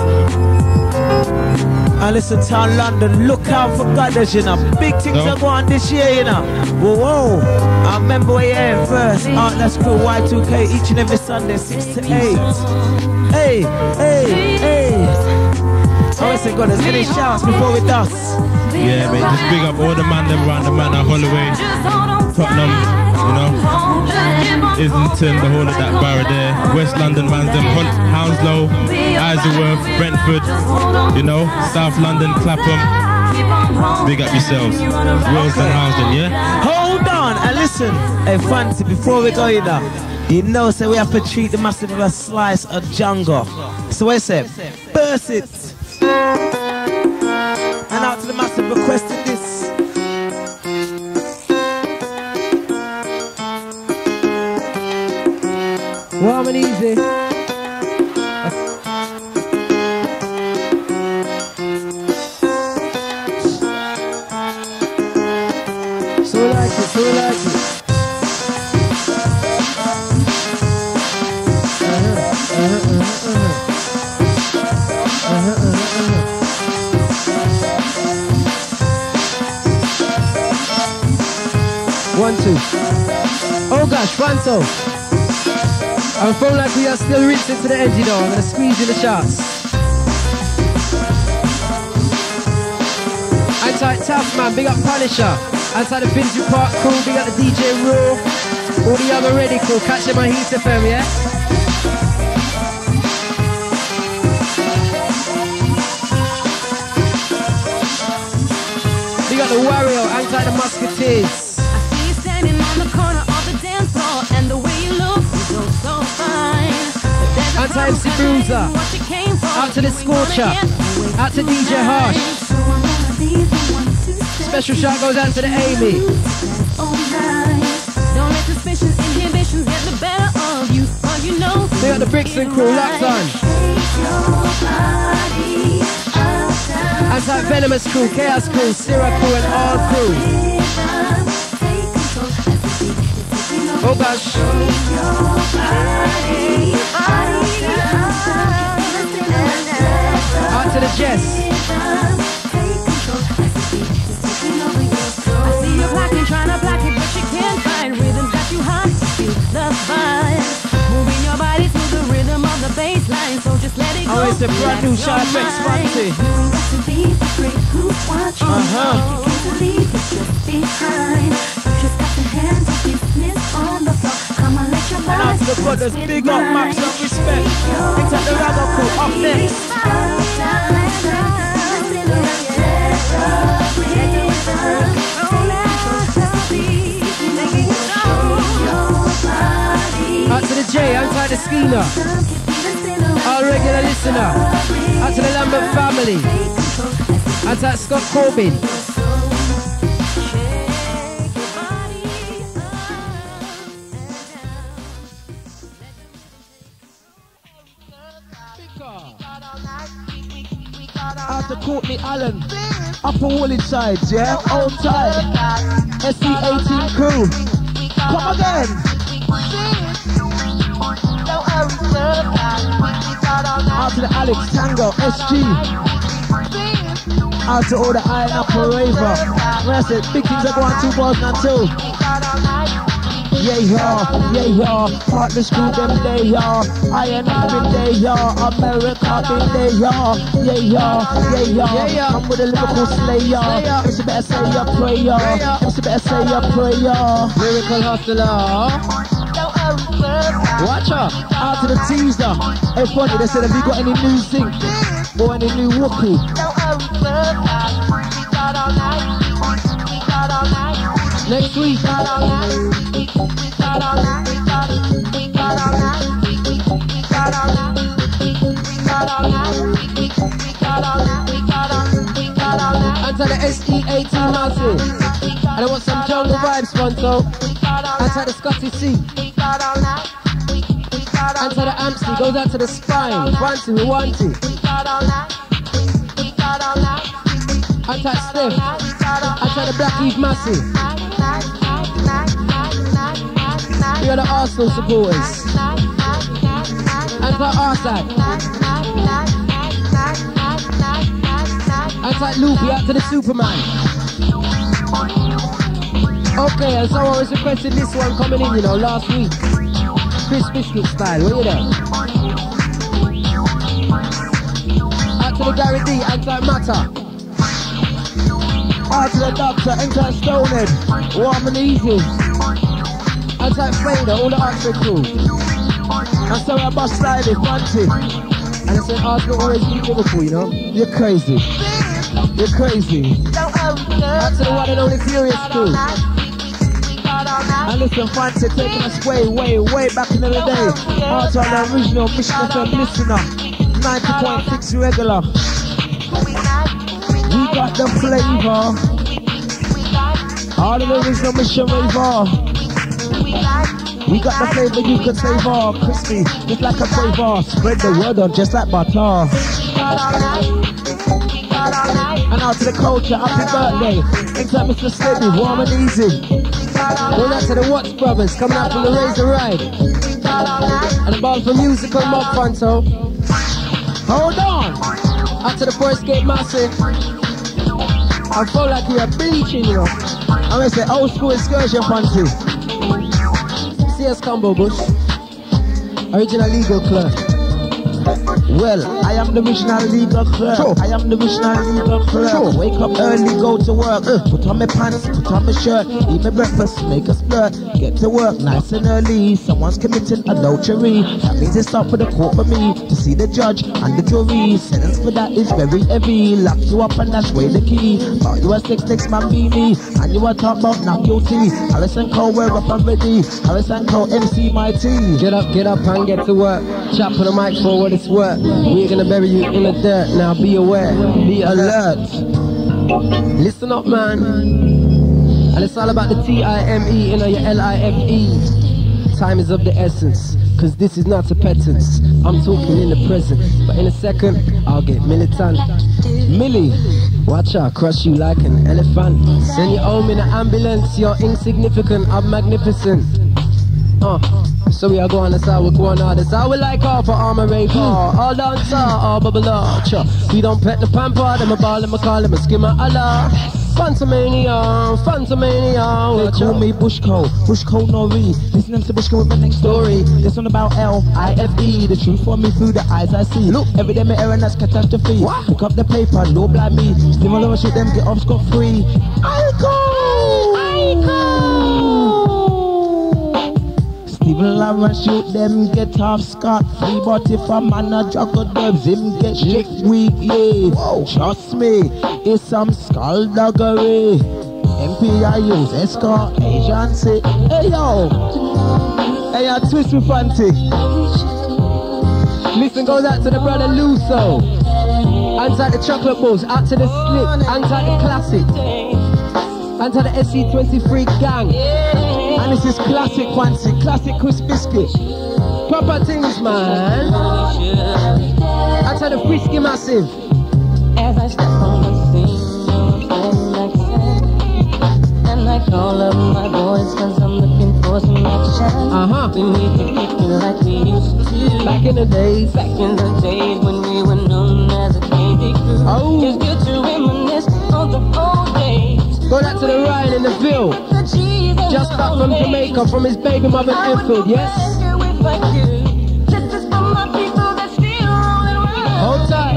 And listen, town London, look out for Goddard, you know. Big things are going this year, you know. Whoa, I remember we're here first. That's cool, Y2K, each and every Sunday, 6 to 8. Hey. Oh, listen, God, there's any shouts before we dust? Yeah, mate, just big up all the man them around the manor, Holloway, Tottenham, you know, Islington, the whole of that borough there, West London man them, Hounslow, Isleworth, Brentford, you know, South London, Clapham. Big up yourselves. Wills and Housden, yeah? Hold on and listen. Hey, Fancy, before we go, you know, so we have to treat the massive with a slice of jungle. So what I said, burst it. And out to the massive requesting this. Warm and easy. So like it. 1, 2. Oh gosh, Fronto. I feel like we are still reaching to the edge, you know. I'm gonna squeeze in the shots. Anti Tough Man, big up Punisher. Anti the Finsbury Park crew, big up the DJ Raw. All the other ready crew, catch them on Heat FM, yeah? Big up the Warrior, Anti the Musketeers. I see you standing on the corner of the dance floor, and the way you look, you look so fine. Anti-MC Bruiser. Out to the Scorcher. Out to DJ Harsh. Special shout goes out to the Amy. Don't let suspicions, inhibitions get the better of you. All you know. They got the Brixton crew locked on. Anti-Venomous crew, Chaos crew, Syrah crew, and all crew. Oh gosh. Out to the Jess. Trying to block it, but you can't find rhythms that you have to feel the vibe. Moving your body to the rhythm of the bass line, so just let it go. Oh, it's a brand new Sharp X Fancy. And out to the brothers, big up, max of respect. It's at the Ragga crew, up next. Out to the J, outside the Skeena. Our regular listener. Out to the Lambert family. Outside Scott Corbin. Out to Courtney Allen. Upper Woolwich sides, yeah? Old time. SC18 crew. Come again. Out to the Alex Tango, SG. Out to all the Iron Upper Raver. When I said big things are going 2002. Yeah, Partners group them they y'all. Iron Up in they y'all. America in they y'all. Yeah. I'm with a Liverpool Slayer. MC better say your prayer. MC better say your prayer. Lyrical Hustler. Watch out. Out to the teaser. Hey, funny, they said, have you got any new zinc? Or any new Wookie? Next week. Enter the SE18 Massive. And I want some jungle vibes, Fonto. Enter the Scotty C. Enter the Amsty. Goes out to the Spine. Fancy, we want it. Enter Steph. Enter the Black Eve Massive. We are the Arsenal supporters. Enter our side. Enter Loopy out to the Superman. Okay, and someone was requesting this one coming in, you know, last week. Chris Biscuit style, where you there? Out to the Gary D, Anti-Matter. Out to the Doctor, Anti-Stonehead, Warm and Easy. Anti-Fader, all the Oxford crew. And so I bust slightly, fancy. And I said, Arsenal always beat Liverpool, you know? You're crazy. You're crazy. Out to the one and only Furious crew. And listen, fancy taking us way back in the day. Out to the original Mission FM listener. 90.6 regular. We got the flavor. All of the original Mission Raver. We got the flavor you can savor. Crispy, just like a flavor. Spread the word on just like butter. And out to the culture, happy birthday. Anytime Mr. Steady, warm and easy. Going out to the Watts brothers, coming out from the Razor Ride. And about for musical mob Fonto. Hold on. Out to the Forest Gate Massive. I feel like you're bleaching, you know. I'm gonna say old school excursion fancy. CS Combo Bush. Original legal clerk. Well, I am the visional legal clerk. Sure. I am the visional legal clerk. Sure. Wake up early, go to work. Put on my pants, put on my shirt. Eat my breakfast, make a splurt. Get to work nice and early. Someone's committing adultery. That means it's up for the court for me to see the judge and the jury. Sentence for that is very heavy. Lock you up and dash away the key. But you a 6 man be me. And you a talk about not guilty. Harrison Cole, we're up and ready. Harrison Cole, MC my team. Get up and get to work. Chop on the mic for what it's worth. We're gonna bury you in the dirt. Now be aware, be alert. Listen up, man. And it's all about the TIME, you know, your LIFE. Time is of the essence, cause this is not a petance. I'm talking in the present, but in a second, I'll get militant. Millie, watch out, crush you like an elephant. Send you home in an ambulance, you're insignificant, I'm magnificent. So we are going, that's how we're going on. That's how we like all for armor rape. All dancer, all bubble arch. We don't pet the pamper, them a ball, them a call, them a skimmer, Allah. Phantomania, Phantomania. They call me Bushco, Bushco Nori. Listening to Bushco with my next story. This one about LIFE. The truth for me through the eyes I see. Look, every day my errand that's catastrophe. What? Pick up the paper, no blind me. Still all over shit, them get off scot free. I go. Stephen Lara shoot them, get off scot-free. But if a man a juggle dubs, him get shit weekly. Trust me, it's some skullduggery. MP I use escort agency. Hey yo, twist me fancy. Listen, goes out to the brother Luso. Anti the chocolate balls, out to the slip, anti the classic, anti the SC23 gang. And this is classic fancy, classic crisp biscuit. Proper things, man. I tell the frisky massive. As I step on the scene, and I call up my boys, cause I'm looking for some action. We need to kick it like we used to. Back in the days. Back in the days when we were known as a KD crew. It's good to reminisce on the old days. Go back to the Ryan in the Ville. Just back from Jamaica, from his baby mother in Enfield, yes? Hold tight.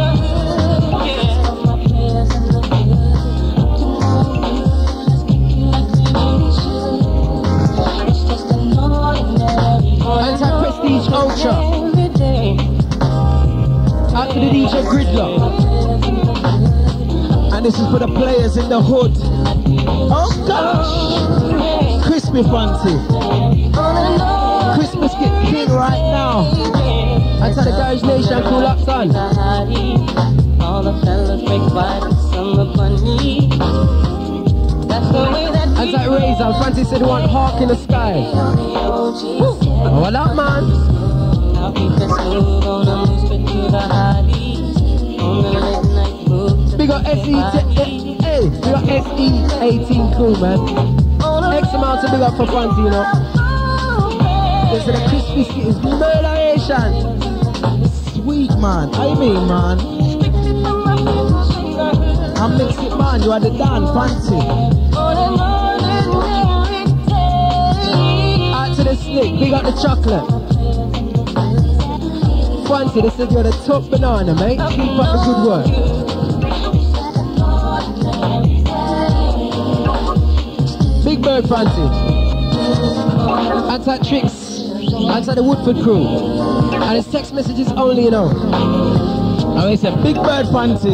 Anti-Prestige Ultra. Out to the DJ Gridlock. And this is for the players in the hood. Oh gosh! Crispy fancy. Crispy biscuit king right now. Anti the Garage Nation, cool up son. All the fellas make vibes on the bunny. That's the way that we Anti Razor, Francis said he want hawk in the sky. Oh, what up, man? Now keep it smooth on the move straight to the hotties. On the late night move. Big up SE18 crew, man. X amount to big up for Francie, you know. This is the crispy biscuit is murderation. Sweet man, I mean man. I'm mix it man, you are the Dan fancy. Out to the slick, big up the chocolate. Francie, they said you're the top banana, mate. Keep up the good work. Big Bird Francis, Anti-Tricks, Anti the Woodford crew, and it's text messages only, you know. Oh, it's a Big Bird Fancy.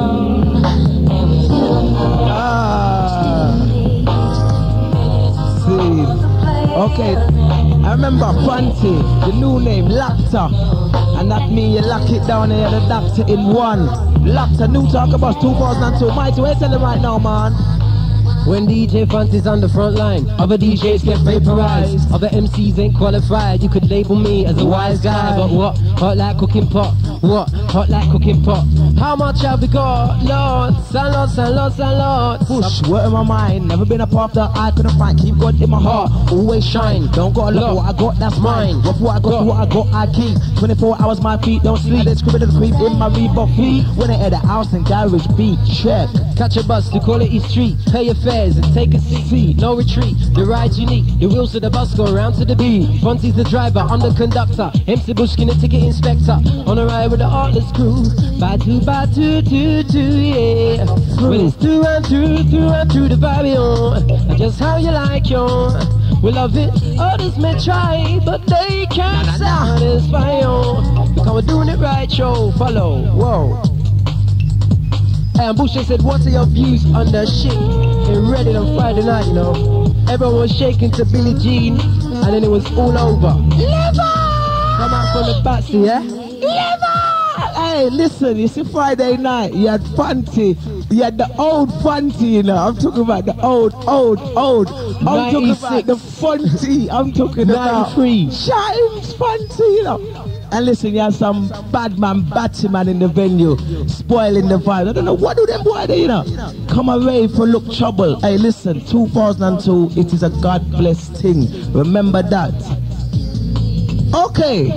See. Okay, I remember Fancy, the new name, Lacta. And that means you lock it down and you're the doctor in one. Lacta, new talk about 2002. Mighty, where's it right now, man? When DJ Fancy's on the front line, other DJs get vaporized, other MCs ain't qualified. You could label me as a wise guy, but what? Hot like cooking pot. What? Hot like cooking pot. How much have we got? Lots and lots and lots and lots. Push, word in my mind, never been a pop that I couldn't find. Keep God in my heart, always shine. Don't got a lot, what I got, that's mine. What I got, what I got, I keep. 24 hours, my feet don't sleep. They scribble the creep in my Reebok feet. When I at the house and garage beat, check. Catch a bus to Quality Street, pay your fares and take a seat. No retreat, the ride's unique. The wheels of the bus go round to the beat. Fonzie's the driver, I'm the conductor. MC Bushkin, the ticket inspector. On a ride with the artless crew. Batu, yeah. Well, it's through and through the Babylon. Just how you like your. We love it, others may try, but they can't satisfy you. Because we're doing it right, yo. Follow, whoa. And Bush said, what are your views on the shit in Reddit on Friday night, you know? Everyone was shaking to Billie Jean, and then it was all over. Lever! Come out from the batsy, yeah? Lever! Hey, listen, you see Friday night, you had Fanti, you had the old Fanti, you know? I'm talking about the old. I'm talking about the Fanti, I'm talking about 93. Shimes Fanti, you know? And listen, you have some bad man, batty man in the venue, spoiling the vibe. I don't know, what do them boy do, you know? Come away for look trouble. Hey, listen, 2002, it is a God-blessed thing. Remember that. Okay.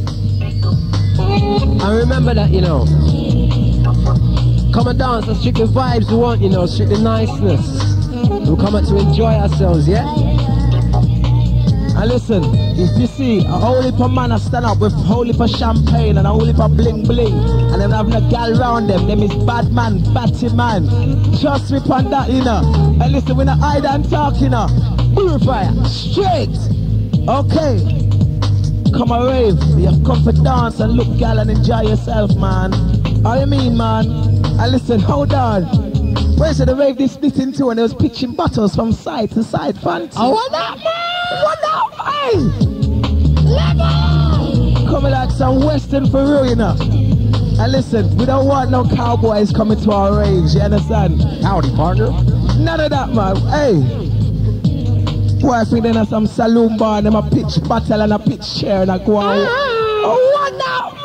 I remember that, you know. Come and dance, that's strictly vibes we want, you know, strictly niceness. We come out to enjoy ourselves, yeah? And listen, if you see a whole heap of man a stand up with a whole heap of champagne and a whole heap of bling bling, and then having a gal round them is bad man, batty man. Trust me on that, you know. And listen, we're not hide and talk, you know. Purify, straight. Okay. Come a rave, you come for dance and look gal and enjoy yourself, man. How you mean, man? And listen, hold on. Where's the rave they split into and they was pitching bottles from side to side, Fanti? Oh, what up, man? What up, hey? Level! Coming like some Western for real, you know. And listen, we don't want no cowboys coming to our raves, you understand? Howdy, partner. None of that, man. Hey. Boy, I think then have some saloon bar and them a pitch bottle and a pitch chair and a go on. Oh, what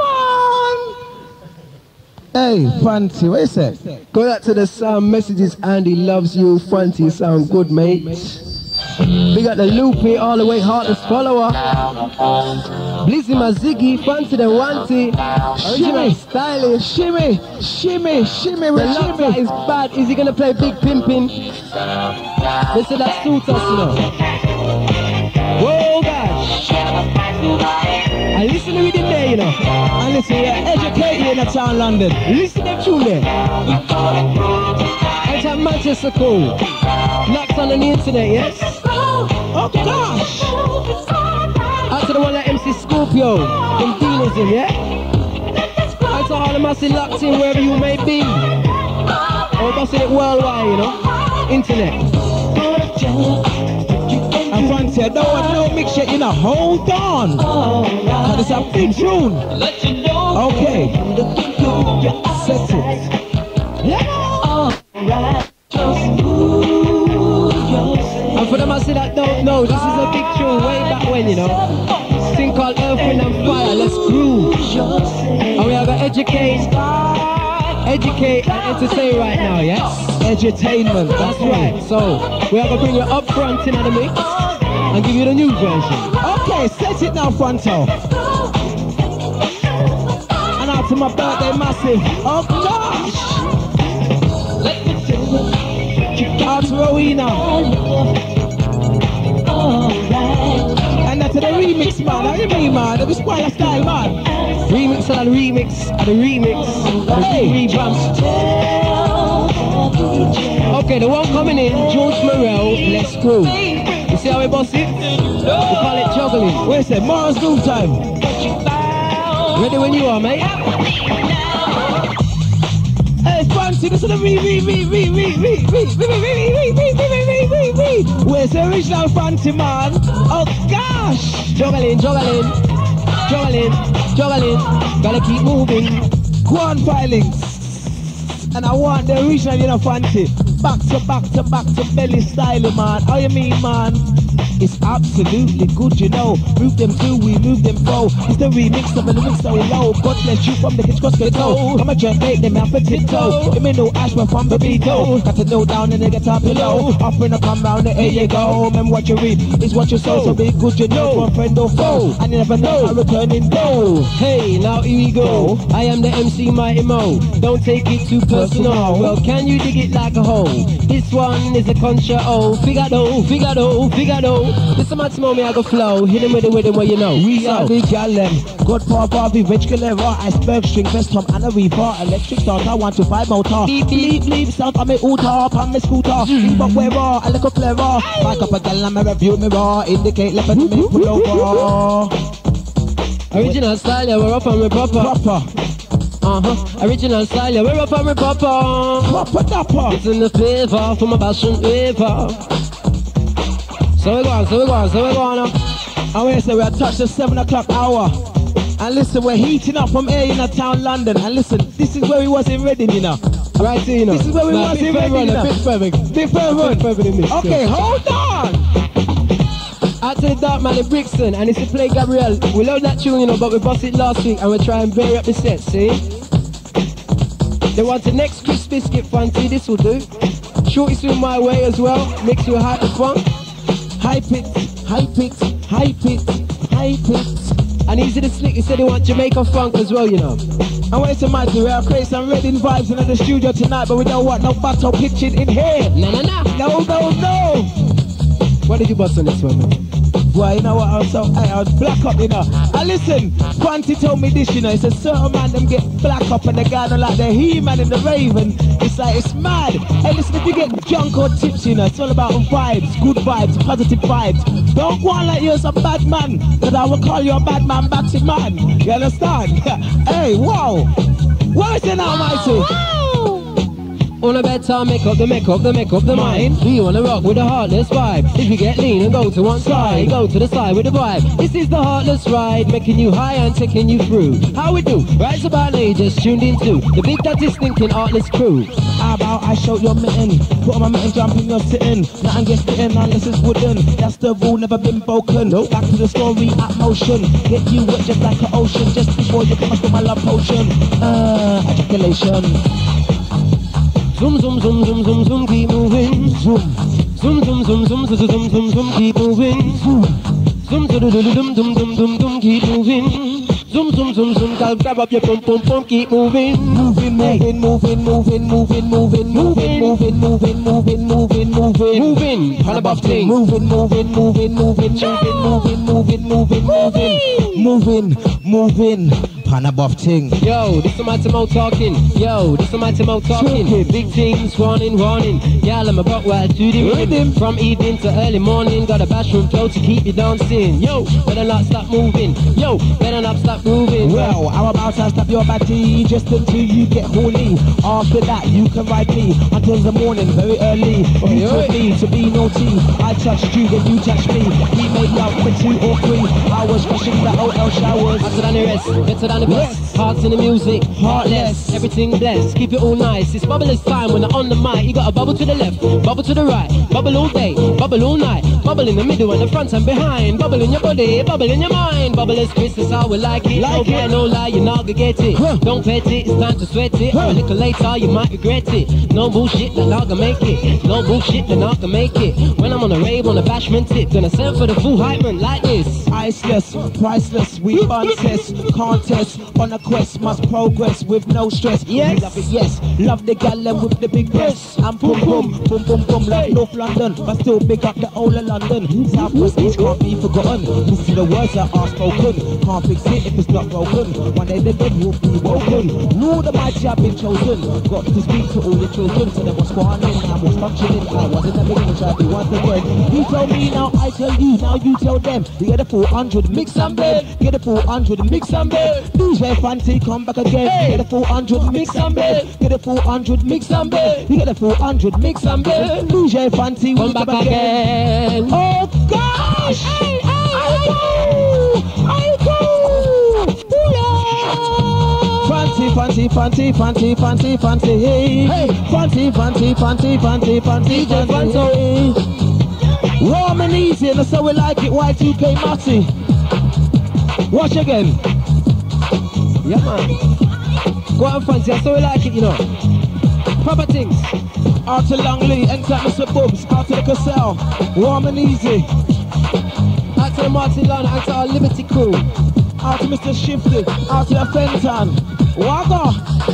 up, man? Hey, Fanti, what you say? Go back to the sound messages. Andy loves you. Fanti, sound good, mate. We got the Loopy all the way, heartless follower. Blizzy my Ziggy, Fanti the Wanty. Original stylish. Shimmy, the Lotta is bad. Is he gonna play Big Pimpin'? They say that suits us, you know. Whoa, gosh. And listen to me there, you know. And listen, you're educated in the town London. Listen to tune there. It's at Manchester Cool. Knocks on the internet, yes? Oh gosh! Out to the one like MC Scorpio, them dealers in, yeah? Out to all the massive locked in wherever you may be. Or bossing it worldwide, you know? Internet. And Fanti, I don't want no mix shit, you know. Hold on! Cause it's a big tune. Okay. Set it. And for them I say that don't know, this is a big tune way back when, you know. This thing called Earth, Wind and Fire, let's groove. And we are going to educate and entertain right now, yes? Edutainment, that's right. So, we are going to bring you up front in the mix and give you the new version. Okay, set it now, Fronto. And out to my birthday massive. Oh gosh! Out to Rowena. And that's the remix, man. How you mean, man? That was quite a style, man. Remix and a remix and a remix. Hey. Okay, the one coming in, George Morel, let's go. You see how we boss it? We call it juggling. Where's that? Mars Groove time. Ready when you are, mate. Hey, Fanti, this is the Where's the original Fanti, man? Oh gosh! Juggling. Gotta keep moving. Go on, filings. And I want the original, you know, Fanti. Back to belly style, man. How you mean, man? It's absolutely good, you know. Move them through, we move them flow. It's the remix of a lyric so low. God bless you from the kids cross the toe. I'm a jerk, make them out for tiptoe. Give me no ash when from the beat-o. Got to know down and they get top below. Offering a come round, there you go. Remember what you read is what you sow. So be good, you know, for a friend or foe. And you never know how returning dough. Hey, now here we go. I am the MC Mighty Mo. Don't take it too personal. Well, can you dig it like a hole? This one is a concerto. Figaro, Figaro, Figaro. This is my me I go flow. Hit him with the rhythm where you know. We are the gallem. God power Barbie, rich galera. Iceberg string, best tom and a reaper. Electric starter, 1 to 5 motor. Beep, beep, sound on me Uta, on me scooter. But where raw, a little flare. Back up a gallem, a review mirror. Indicate, let me pull over. Original style, yeah, we're up and we're proper. Original style, yeah, we're up and we're proper. Proper dapper. It's in the favor for my passion river. So we're going. And we say we are touched the 7 o'clock hour. And listen, we're heating up from here in the town London. And listen, this is where we was in Reading, you know. Right here, you know. This is where we was in Reading, you know. Bit further in this. Okay, hold on. Out to the Dark Man in Brixton, and it's to play Gabrielle. We love that tune, you know, but we bust it last week, and we're trying to bury up the set, see? They want the next crisp biscuit fancy, this will do. Shorty swing my way as well, mix you a hype of fun. Hype it. And Easy the Slick, he said he want Jamaica funk as well, you know. And wait a minute, we are creating some Reading vibes in the studio tonight, but we don't want no battle pitching in here. No. What did you bust on this one, man? Well, you know what, I was black up, you know. And listen, Quanti told me this, you know. He said certain man them get black up and the guy don't like the He-Man and the Raven. It's like, it's mad. Hey, listen, if you get junk or tips, you know, it's all about vibes, good vibes, positive vibes. Don't go on like you're some bad man, because I will call you a bad man, backsy man. You understand? Hey, wow. Where is it now, Mighty? On a better make up the mind. We wanna rock with a heartless vibe. If you get lean and go to one side, go to the side with the vibe. This is the heartless ride, making you high and taking you through. How we do? Right about now, just tuned into the big that is thinking heartless crew. How about I show your mitten? Put on my mitten, jump in your sitting. Nothing gets bitten unless it's wooden. That's the rule, never been broken. Nope. Back to the story, at motion. Get you wet just like an ocean. Just before you come up with my love potion. Ejaculation. Zoom, zoom, zoom, zoom, zoom, zoom, keep moving. Zoom, zoom, zoom, zoom, zoom, zoom, zoom, zoom, zoom, keep moving. Zoom, zoom, zoom, zoom, zoom, zoom, zoom, zoom, keep moving. Zoom, zoom, zoom, zoom, grab up your pum, pum, pum, keep moving. Moving. Pan above thing. Moving. Pan above thing. Yo, this is my Timo talking. Big things running. Yeah, I'm about what I do the rhythm. From evening to early morning, got a bathroom flow to keep you dancing. Yo, better not stop moving. Well, I'm about to stop your body just until you get horny. After that, you can ride me until the morning, very early. You told me to be naughty. I touched you, then you touched me. We made love for 2 or 3 hours, rushing the hotel showers. Better than the rest, better than the best. Hearts in the music, heartless. Everything blessed, keep it all nice. It's bubbleless time when I'm on the mic. You got a bubble to the left, bubble to the right, bubble all day, bubble all night, bubble in the middle and the front and behind. Bubble in your body, bubble in your mind. Bubble as Chris is how we like it. No lie, you're not gonna get it. Don't pet it, it's time to sweat it. A little later, you might regret it. No bullshit, they're not gonna make it. No bullshit, they're not gonna make it. When I'm on a rave, on a bashment tip, gonna send for the full hype man like this. Iceless, priceless, we contest, on a quest, must progress with no stress. Yes. We love it, yes. Love the gallon with the big breasts. And boom, like North London, but still big up the whole of London. South West East can't be forgotten. Listen to the words that are spoken. Can't fix it if it's not broken. One day the dead will be woken. Rule the mighty have been chosen. Got to speak to all the children. So there was squanning and was functioning. I was in the beginning, trying to be once again. You tell me, now I tell you, now you tell them. You get a 400 mix and bed. Get a 400 mix and bed. DJ Fancy come back again. Get a 400 mix and bed. Get a 400 mix and bed. You get a 400 mix and bed. DJ Fancy come back again. Oh gosh! I go! Fancy. Hey! Fancy. Warm and easy, that's how we like it. Y2K Matty. Watch again. Yeah, man. Go on, fancy, that's how we like it, you know. Proper things. Out to Langley, enter Mr. Boobs, out to the Cassell. Warm and easy. Out to the Martin Lana, out to our Liberty crew. Out to Mr. Shifty, out to the Fenton. Wagga.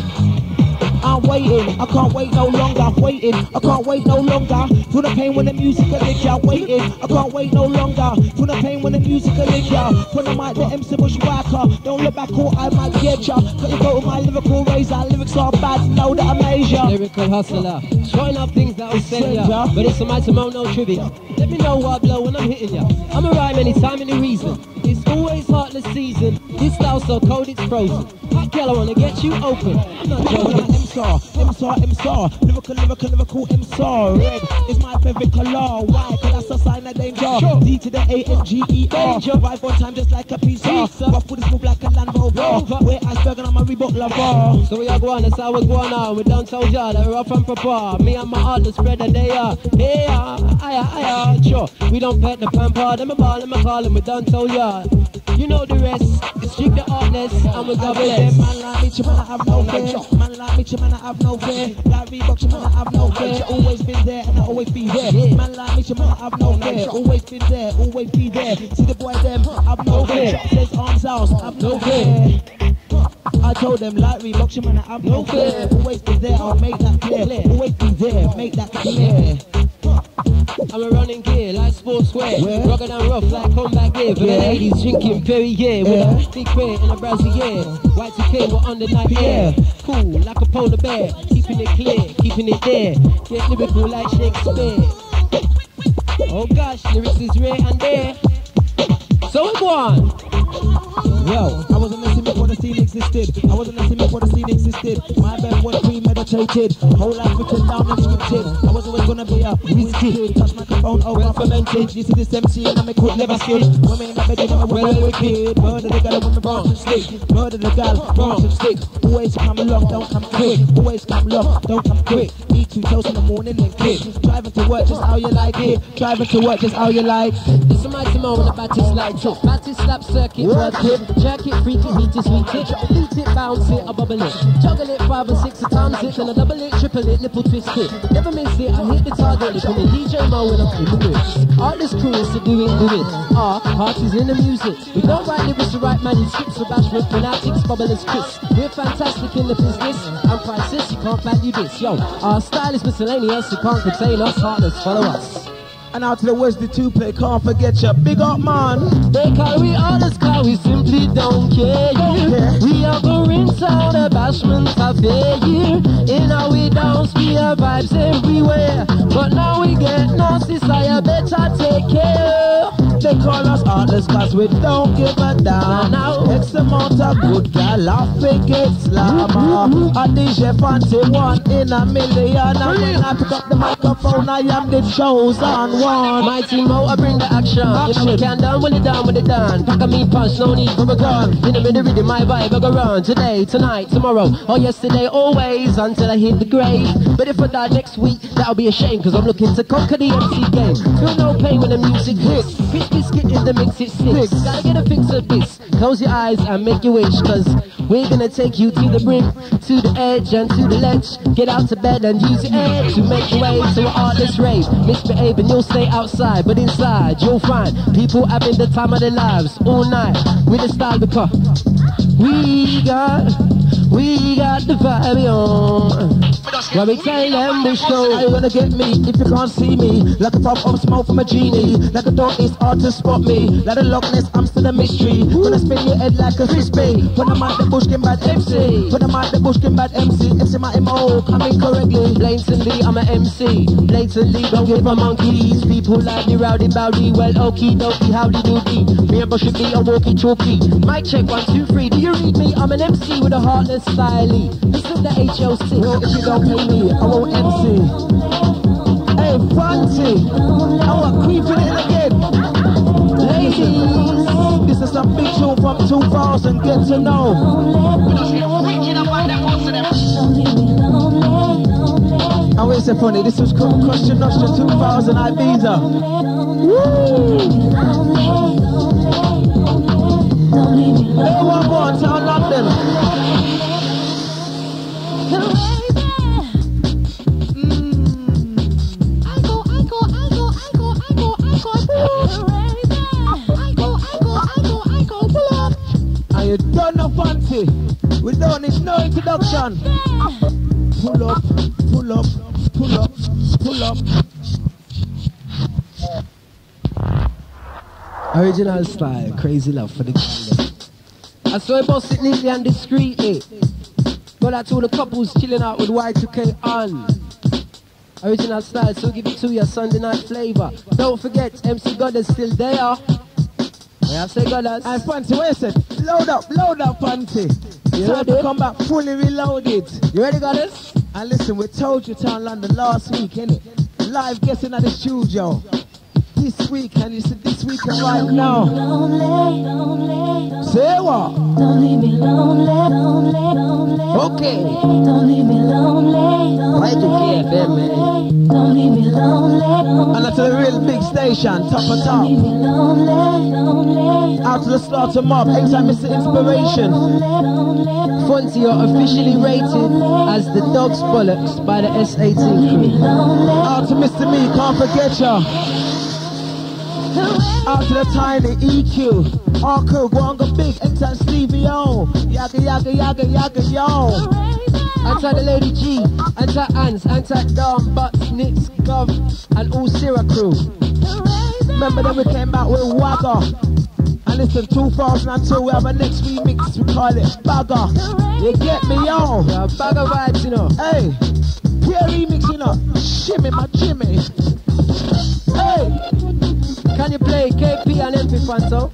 I'm waiting, I can't wait no longer. I'm waiting, I can't wait no longer. Feel the pain when the music will lick ya. Waiting, I can't wait no longer. Feel the pain when the music will lick ya. When I might the MC Bushwhacker. Don't look back or I might get ya. Cut you go with my lyrical razor. Lyrics are bad, know that I'm Asia. Lyrical hustler, showing up things that will send ya. But it's a matter of no trivia. Let me know what I blow when I'm hitting ya. I'm a rhyme anytime, any reason. It's always heartless season. This style so cold it's frozen. Hot girl, I wanna get you open. I'm not joking. M-Star, lyrical M-Star. Red is my favorite color. Why? Cause that's a sign of danger. D to the A-N-G-E-R. Drive one time just like a pizza. Rough with this move like a Land Rover. We're iceberg and I'm a Reebok lover. So we are going, that's how we're going on. We done told y'all that we're rough and proper. Me and my artists spread the day up. Hey, sure. We don't pet the pamper. Them a ball, them a call, and we done told y'all. You know the rest. It's strict the artless, and we got blessed. Man like me, man, I have no fear. Man like me, man, I have no fear. Like Reebok, man, I have no fear. Always been there, and I always be there. Man like me, man, I have no fear. Always been there, always be there. See the boy them, I have no fear. Says arms house, I have no fear. I told them like Reebok, man, I have no fear. Always be there, I'll make that clear. Always be there, make that clear. I'm a running gear like sportswear. Rugged and rough like combat gear. For the ladies drinking Perrier with a big bear in a brassiere. Y2K, we're on the night air. Cool like a polar bear. Keeping it clear, keeping it there. Get lyrical like Shakespeare. Oh gosh, lyrics is rare and there. So go on. Yo, I wasn't listening before the scene existed. I wasn't listening before the scene existed. My bed was premeditated. Whole life written down and scripted. I was always gonna be a whiskey. Touch microphone over fermented. You see this MC and I make could never skid. Women in the bed, I'm a well wicked. Murder the girl, women born to stick. Murder the girl, born to stick. Always come along, don't come quick. Always come long, don't come quick. Eat 2 toast in the morning and kick. Driving to work just how you like it. Driving to work just how you like. It's a mighty moment, the batty's light it. Batty slap circuit, work it. Jerk it, freak it, heat it, sweet it. Beat it, bounce it, I bubble it. Juggle it, 5 and 6 times it. Then I double it, triple it, nipple twist it. Never miss it, I hit the target. From the DJ Mo when I'm in the bricks. Artless crew is to do it. Our parties in the music. We don't write lyrics to write manuscripts for bashment, fanatics, bubble and scripts. We're fantastic in the business. I'm priceless, you can't value this. Yo, our style is miscellaneous, you can't contain us. Heartless, follow us. And out to the Wesley 2-play, can't forget ya. Big up, man. They call we artists, cause we simply don't care. We are going town, the bashment affair. In our we dance, we have vibes everywhere. But now we get nasty, so you better take care. They call us artists cause we don't give a damn. X amount of good gal, I think it's slammer. A DJ fancy 1 in a million. And when I pick up the microphone, I am the chosen one. Mighty Mo, I bring the action. You know we can't down when it down, when it done. Pack a me punch, no need for a gun. In the middle rhythm, my vibe, I go run. Today, tonight, tomorrow, or yesterday, always, until I hit the grave. But if I die next week, that'll be a shame, cause I'm looking to conquer the MC game. Feel no pain when the music hits. Fish biscuit in the mix, it sticks. Gotta get a fix of this. Close your eyes and make your wish, cause we're gonna take you to the brink, to the edge and to the ledge. Get out to bed and use your edge to make your way to an artless rave. Misbehave and you'll stay outside, but inside you'll find people having the time of their lives all night with a style because we got the vibe on. When we tell them we show, how you gonna get me if you can't see me? Like a pop of smoke from a genie. Like a dog, it's hard to spot me. Like a Loch Ness, I'm still a mystery. Gonna spin your head like a frisbee. When I'm at the bush, get bad MC. When I'm at the bush, get bad MC. MC my MO, coming correctly. Blatantly, I'm an MC. Blatantly, don't give a monkeys. People like me rowdy bowdy. Well, okie dokie, howdy doody. Me and Bush should be a walkie talkie. Mic check 1, 2, 3. Do you read me? I'm an MC with a heartless style. This is the HO6. Well, if you don't pay me, I won't MC. Hey, Fancy, I want creeping in again. Ladies, this is some big show from 2000. Get to know. I Now where's the funny? This was called Costa Nostra 2000 Ibiza. Hey, one more town London. And you don't know fancy. We don't need no introduction. Pull up, pull up, pull up, pull up. Original style, crazy love for the gang. I saw it bust it neatly and discreetly. Got out to all the couples chilling out with Y2K on. Original style, so give it to you, Sunday night flavor. Don't forget, MC Goddard's still there. Yeah, say Goddard's. And Fancy, where's it? Load up, Fancy. You Time ready? to come back fully reloaded. You ready, Goddard's? And listen, we told you Town London last week, innit? Live guessing at the studio. This week, and you said this week and right now. Say what? Don't leave me lonely, lonely, lonely. Okay. Don't leave me lonely, lonely. Y2K FM, man. Don't leave me lonely, lonely. And that's a real big station, top of Don't top. leave me lonely, lonely. Out to the slaughter mob, anytime Mr. Inspiration. Fonzie, you're officially rated as the Dog's Bollocks by the S18 crew. Out to Mr. Me, can't forget ya. Out to the tiny EQ. All crew, go on, go big, anytime Stevie O. Yaga, yaga, yaga, yaga, yo. Anti the Lady G, anti Ans, anti Dom, Butts, Nicks, Gov, and all Sierra crew. Remember that we came back with Wagga. And listen, 2002, we have a next remix, we call it Bagger. You get me, yo? Yeah, bag of vibes, you know. Hey, pure remix, you know. Shimmy, my Jimmy. Hey, Can you play KP and MP Fanto?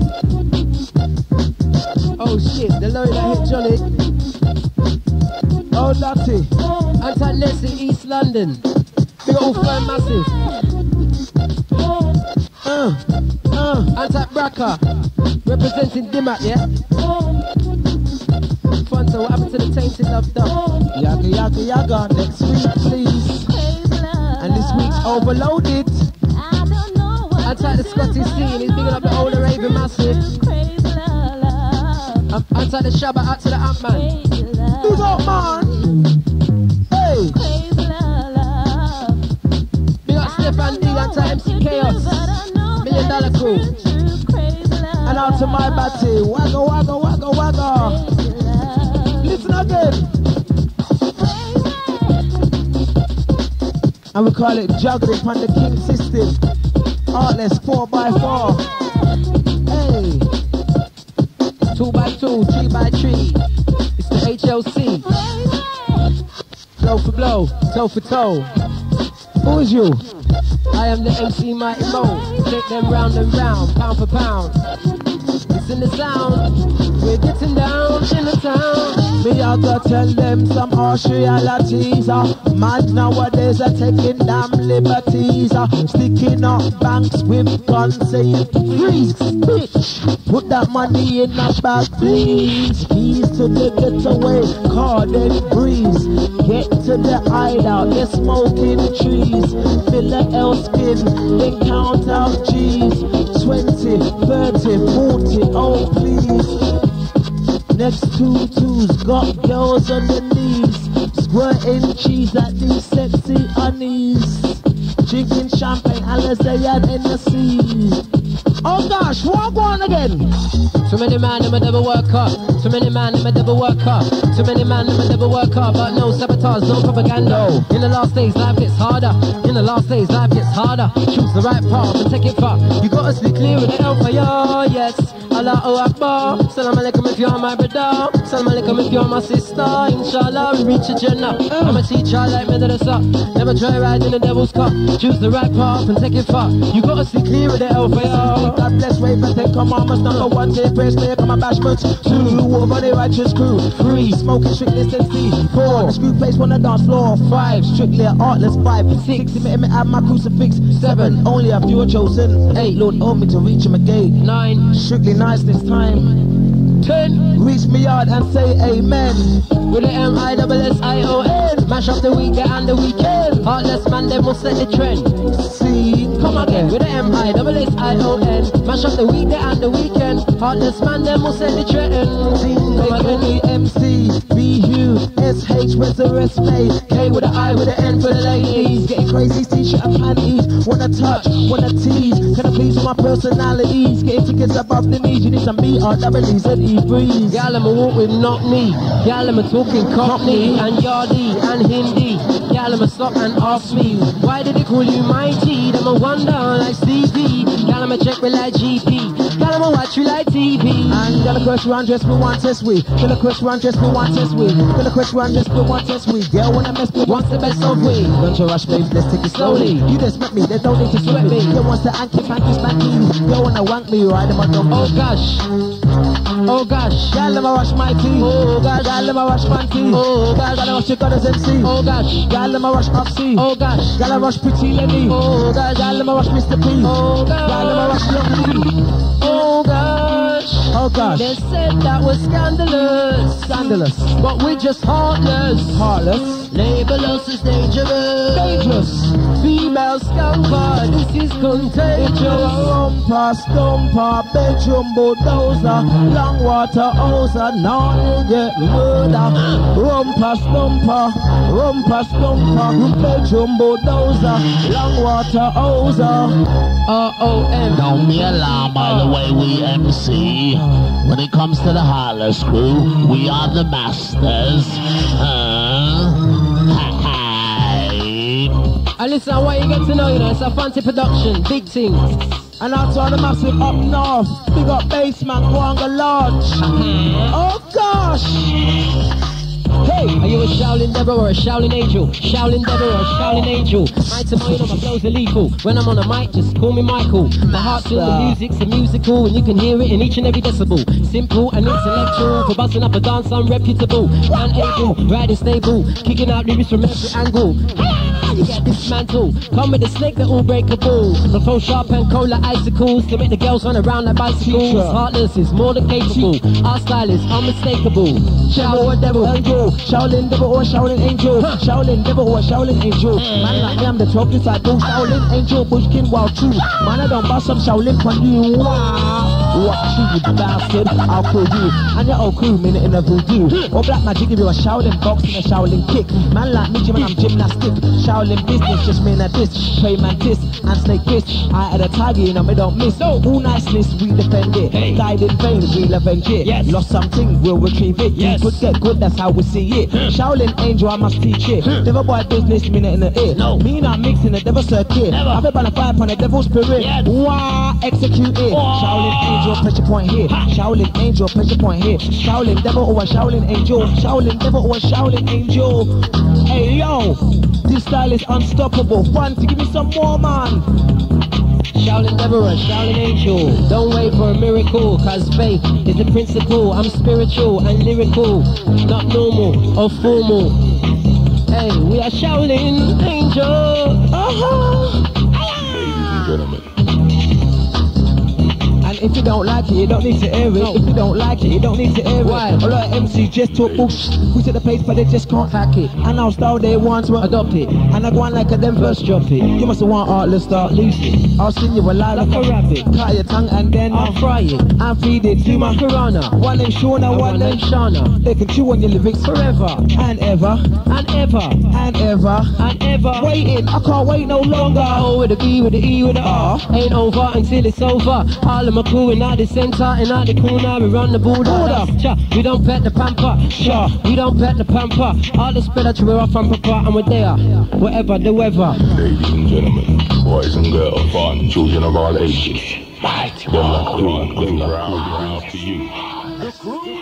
Oh shit, the lorry that hit Johnny. oh, Dotty. Anti Leslie, East London. Big old firm massive. Anti Bracker, representing Dimat, yeah? Fanto, what happened to the tainted love duck? Yaga, yaga, yaga. Next week, please. And this week's overloaded. Anti the Scottish scene, he's bigging up the older Raven massive. Anti the Shabba, out to the Ant-Man. Who's up, man? Hey, Big up Stefan D, anti MC Chaos. $1 Million crew. and out to my batty. Wagga, wagga, wagga, wagga. Listen again. And we call it juggling from the king system. Heartless 4x4. Hey, 2x2, 3x3. It's the HLC. Blow for blow, toe for toe. who is you? I am the MC Mighty Mo. Take them round and round, pound for pound. Listen the sound. We're getting down in the town. Me I gotta tell them some harsh realities. Man nowadays are taking damn liberties. Sticking up banks with guns saying freeze, bitch. Put that money in a bag, please. Keys to the getaway car, then breeze. Get to the hideout, they're smoking trees. Fill the L skin, then count out G's. 20, 30, 40, oh please. Next 2 twos, got girls on the knees. Squirting cheese at these sexy honeys. Drinking champagne, Alizé and Hennessy. Oh gosh, what going again? Too many man, them a double work up. Too many man, them a double work up. Too many man, them a double work up. But no sabotage, no propaganda. In the last days, life gets harder. In the last days, life gets harder. Choose the right path and take it far. You gotta stay clear with the hellfire, yes. Allahu Akbar. Salam alaikum if you're my brother. Salam alaikum if you're my sister. Inshallah, we reach a Jannah. I'm a teacher like Madrasa. Never try ride in the devil's car. Choose the right path and take it far. You gotta stay clear with the hellfire. God bless, wave and take commandments. Number 1, say praise, make my bashment. 2, over the righteous crew. 3, smoking strictly since 4, the screw place on the dance floor. 5, strictly an artless 5. 6, make me have my crucifix. 7, only a few are chosen. 8, Lord, owe me to reach him again. 9, strictly nice this time. 10. Reach me yard and say amen. With the MISSION. Mash up the weekday and the weekend. Heartless man, they must set the trend. See, Come again. With the MISSION. Mash up the weekday and the weekend. Heartless man, they must set the trend. they call me MC, BU, SH, where's the rest made? K with the I with the N for the ladies. Getting crazy, t-shirt and panties. Wanna touch, wanna tease. Can I please with my personalities? Getting tickets above the knees. You need some meat or WZE breeze. Y'all am a walk with not me. Y'all am a talking Cockney and Yardi and Hindi. Y'all am a stop and ask me, why did they call you mighty? Them a wonder like Stevie. Y'all am a check me like GP. Y'all am a watch you like TV. And got a crush run just for one test week. Got a crush run just for one test week. Got a crush run just for one test week. Girl, when I mess with What's the best of me? don't you rush, babe, let's take it slowly. You just met me, they don't need to sweat me. They wants to anky, panky, spanky. Girl, wanna wank me, ride them on the Oh gosh. Oh gosh. Girl, let me wash my teeth. Oh gosh. Girl, let me wash my teeth. Oh gosh. Girl, wash your goddess MC. Oh gosh. Girl, let me wash Oxy. Oh gosh. Girl, I wash Pretty Lenny. Oh gosh. Girl, let me wash Mr. P. Oh Girl, let me wash Young Lee. Oh gosh. Oh gosh. They said that was scandalous. Scandalous. But we're just heartless. Heartless. Label us as dangerous. Dangerous. Female skunker, this is contagious. Rumpa, stumper, bedroom bulldozer, long water hose, none get murder. Rumpa, stumper, bedroom bulldozer, long water hose. R-O-M. Don't be alarmed by the way we MC. When it comes to the Heartless crew, we are the masters. And listen, I want you get to know, you know, it's a fancy production, big things. And out to all the massive up north, big up Baseman, Kwanga Lodge. Oh gosh! Hey, are you a Shaolin devil or a Shaolin angel? Shaolin devil or a Shaolin angel? My tomorrow, you know, my flows are lethal. When I'm on a mic, just call me Michael. My heart's filled with music's a musical, and you can hear it in each and every decibel. Simple and intellectual, for busting up a dance, I'm reputable. And able, riding stable, kicking out lyrics from every angle. You get dismantled. Come with a snake that will break a ball. The flow sharp and cold like icicles to make the girls run around like bicycles. Heartless is more than capable. Our style is unmistakable. Shaolin devil, angel. Shaolin devil or Shaolin angel. Shaolin devil or Shaolin angel. Man like me, I'm the 12th disciple. Shaolin angel, bushkin wild true. Man, I don't bust some Shaolin on you. Watch you bastard, I'll kill you. And your old crew, minute in a voodoo. Or black magic, give you a Shaolin box and a Shaolin kick. Man like me, man, I'm gymnastic. Shaolin business, just mean at this. Play mantis and snake kiss. I had a tiger, you know, me don't miss. All niceness, we defend it. Died in vain, we'll avenge it. Lost something, we'll retrieve it. Good get good, that's how we see it. Shaolin angel, I must teach it. Devil boy business, minute in the ear. Me not mixing the devil circuit. I've been a fire upon the devil spirit. Wah, execute it. Shaolin angel, pressure point here. Shaolin angel, pressure point here. Shaolin devil or a Shaolin angel. Shaolin devil or a Shaolin angel. Hey yo, this style is unstoppable. Fun to give me some more, man. Shaolin devil or Shaolin angel. Don't wait for a miracle, cause faith is the principle. I'm spiritual and lyrical, not normal or formal. Hey, we are Shaolin angel. Ladies and gentlemen. If you don't like it, you don't need to air it. If you don't like it, you don't need to air it. Why? A lot of MC just talk bullshit. We set the pace, but they just can't hack it. And our style they want to adopt it. And I go on like a them first drop it. You must want Heartless, start losing. I'll skin you alive like a rabbit. Cut your tongue and then I'll fry it and feed it to my piranha. One named Shauna, one named Shana. They can chew on your lyrics forever and ever and ever and ever and ever. Waiting, I can't wait no longer. O with a B, with a E, with a R. Ain't over until it's over. All of my crew in the center, in the corner, we run the border. We don't pet the pamper, we don't pet the pamper. All the spiritual, we're off from papa and we're there, whatever the weather. Ladies and gentlemen, boys and girls, fun, children of all ages. Them like crew, them like crew, to you.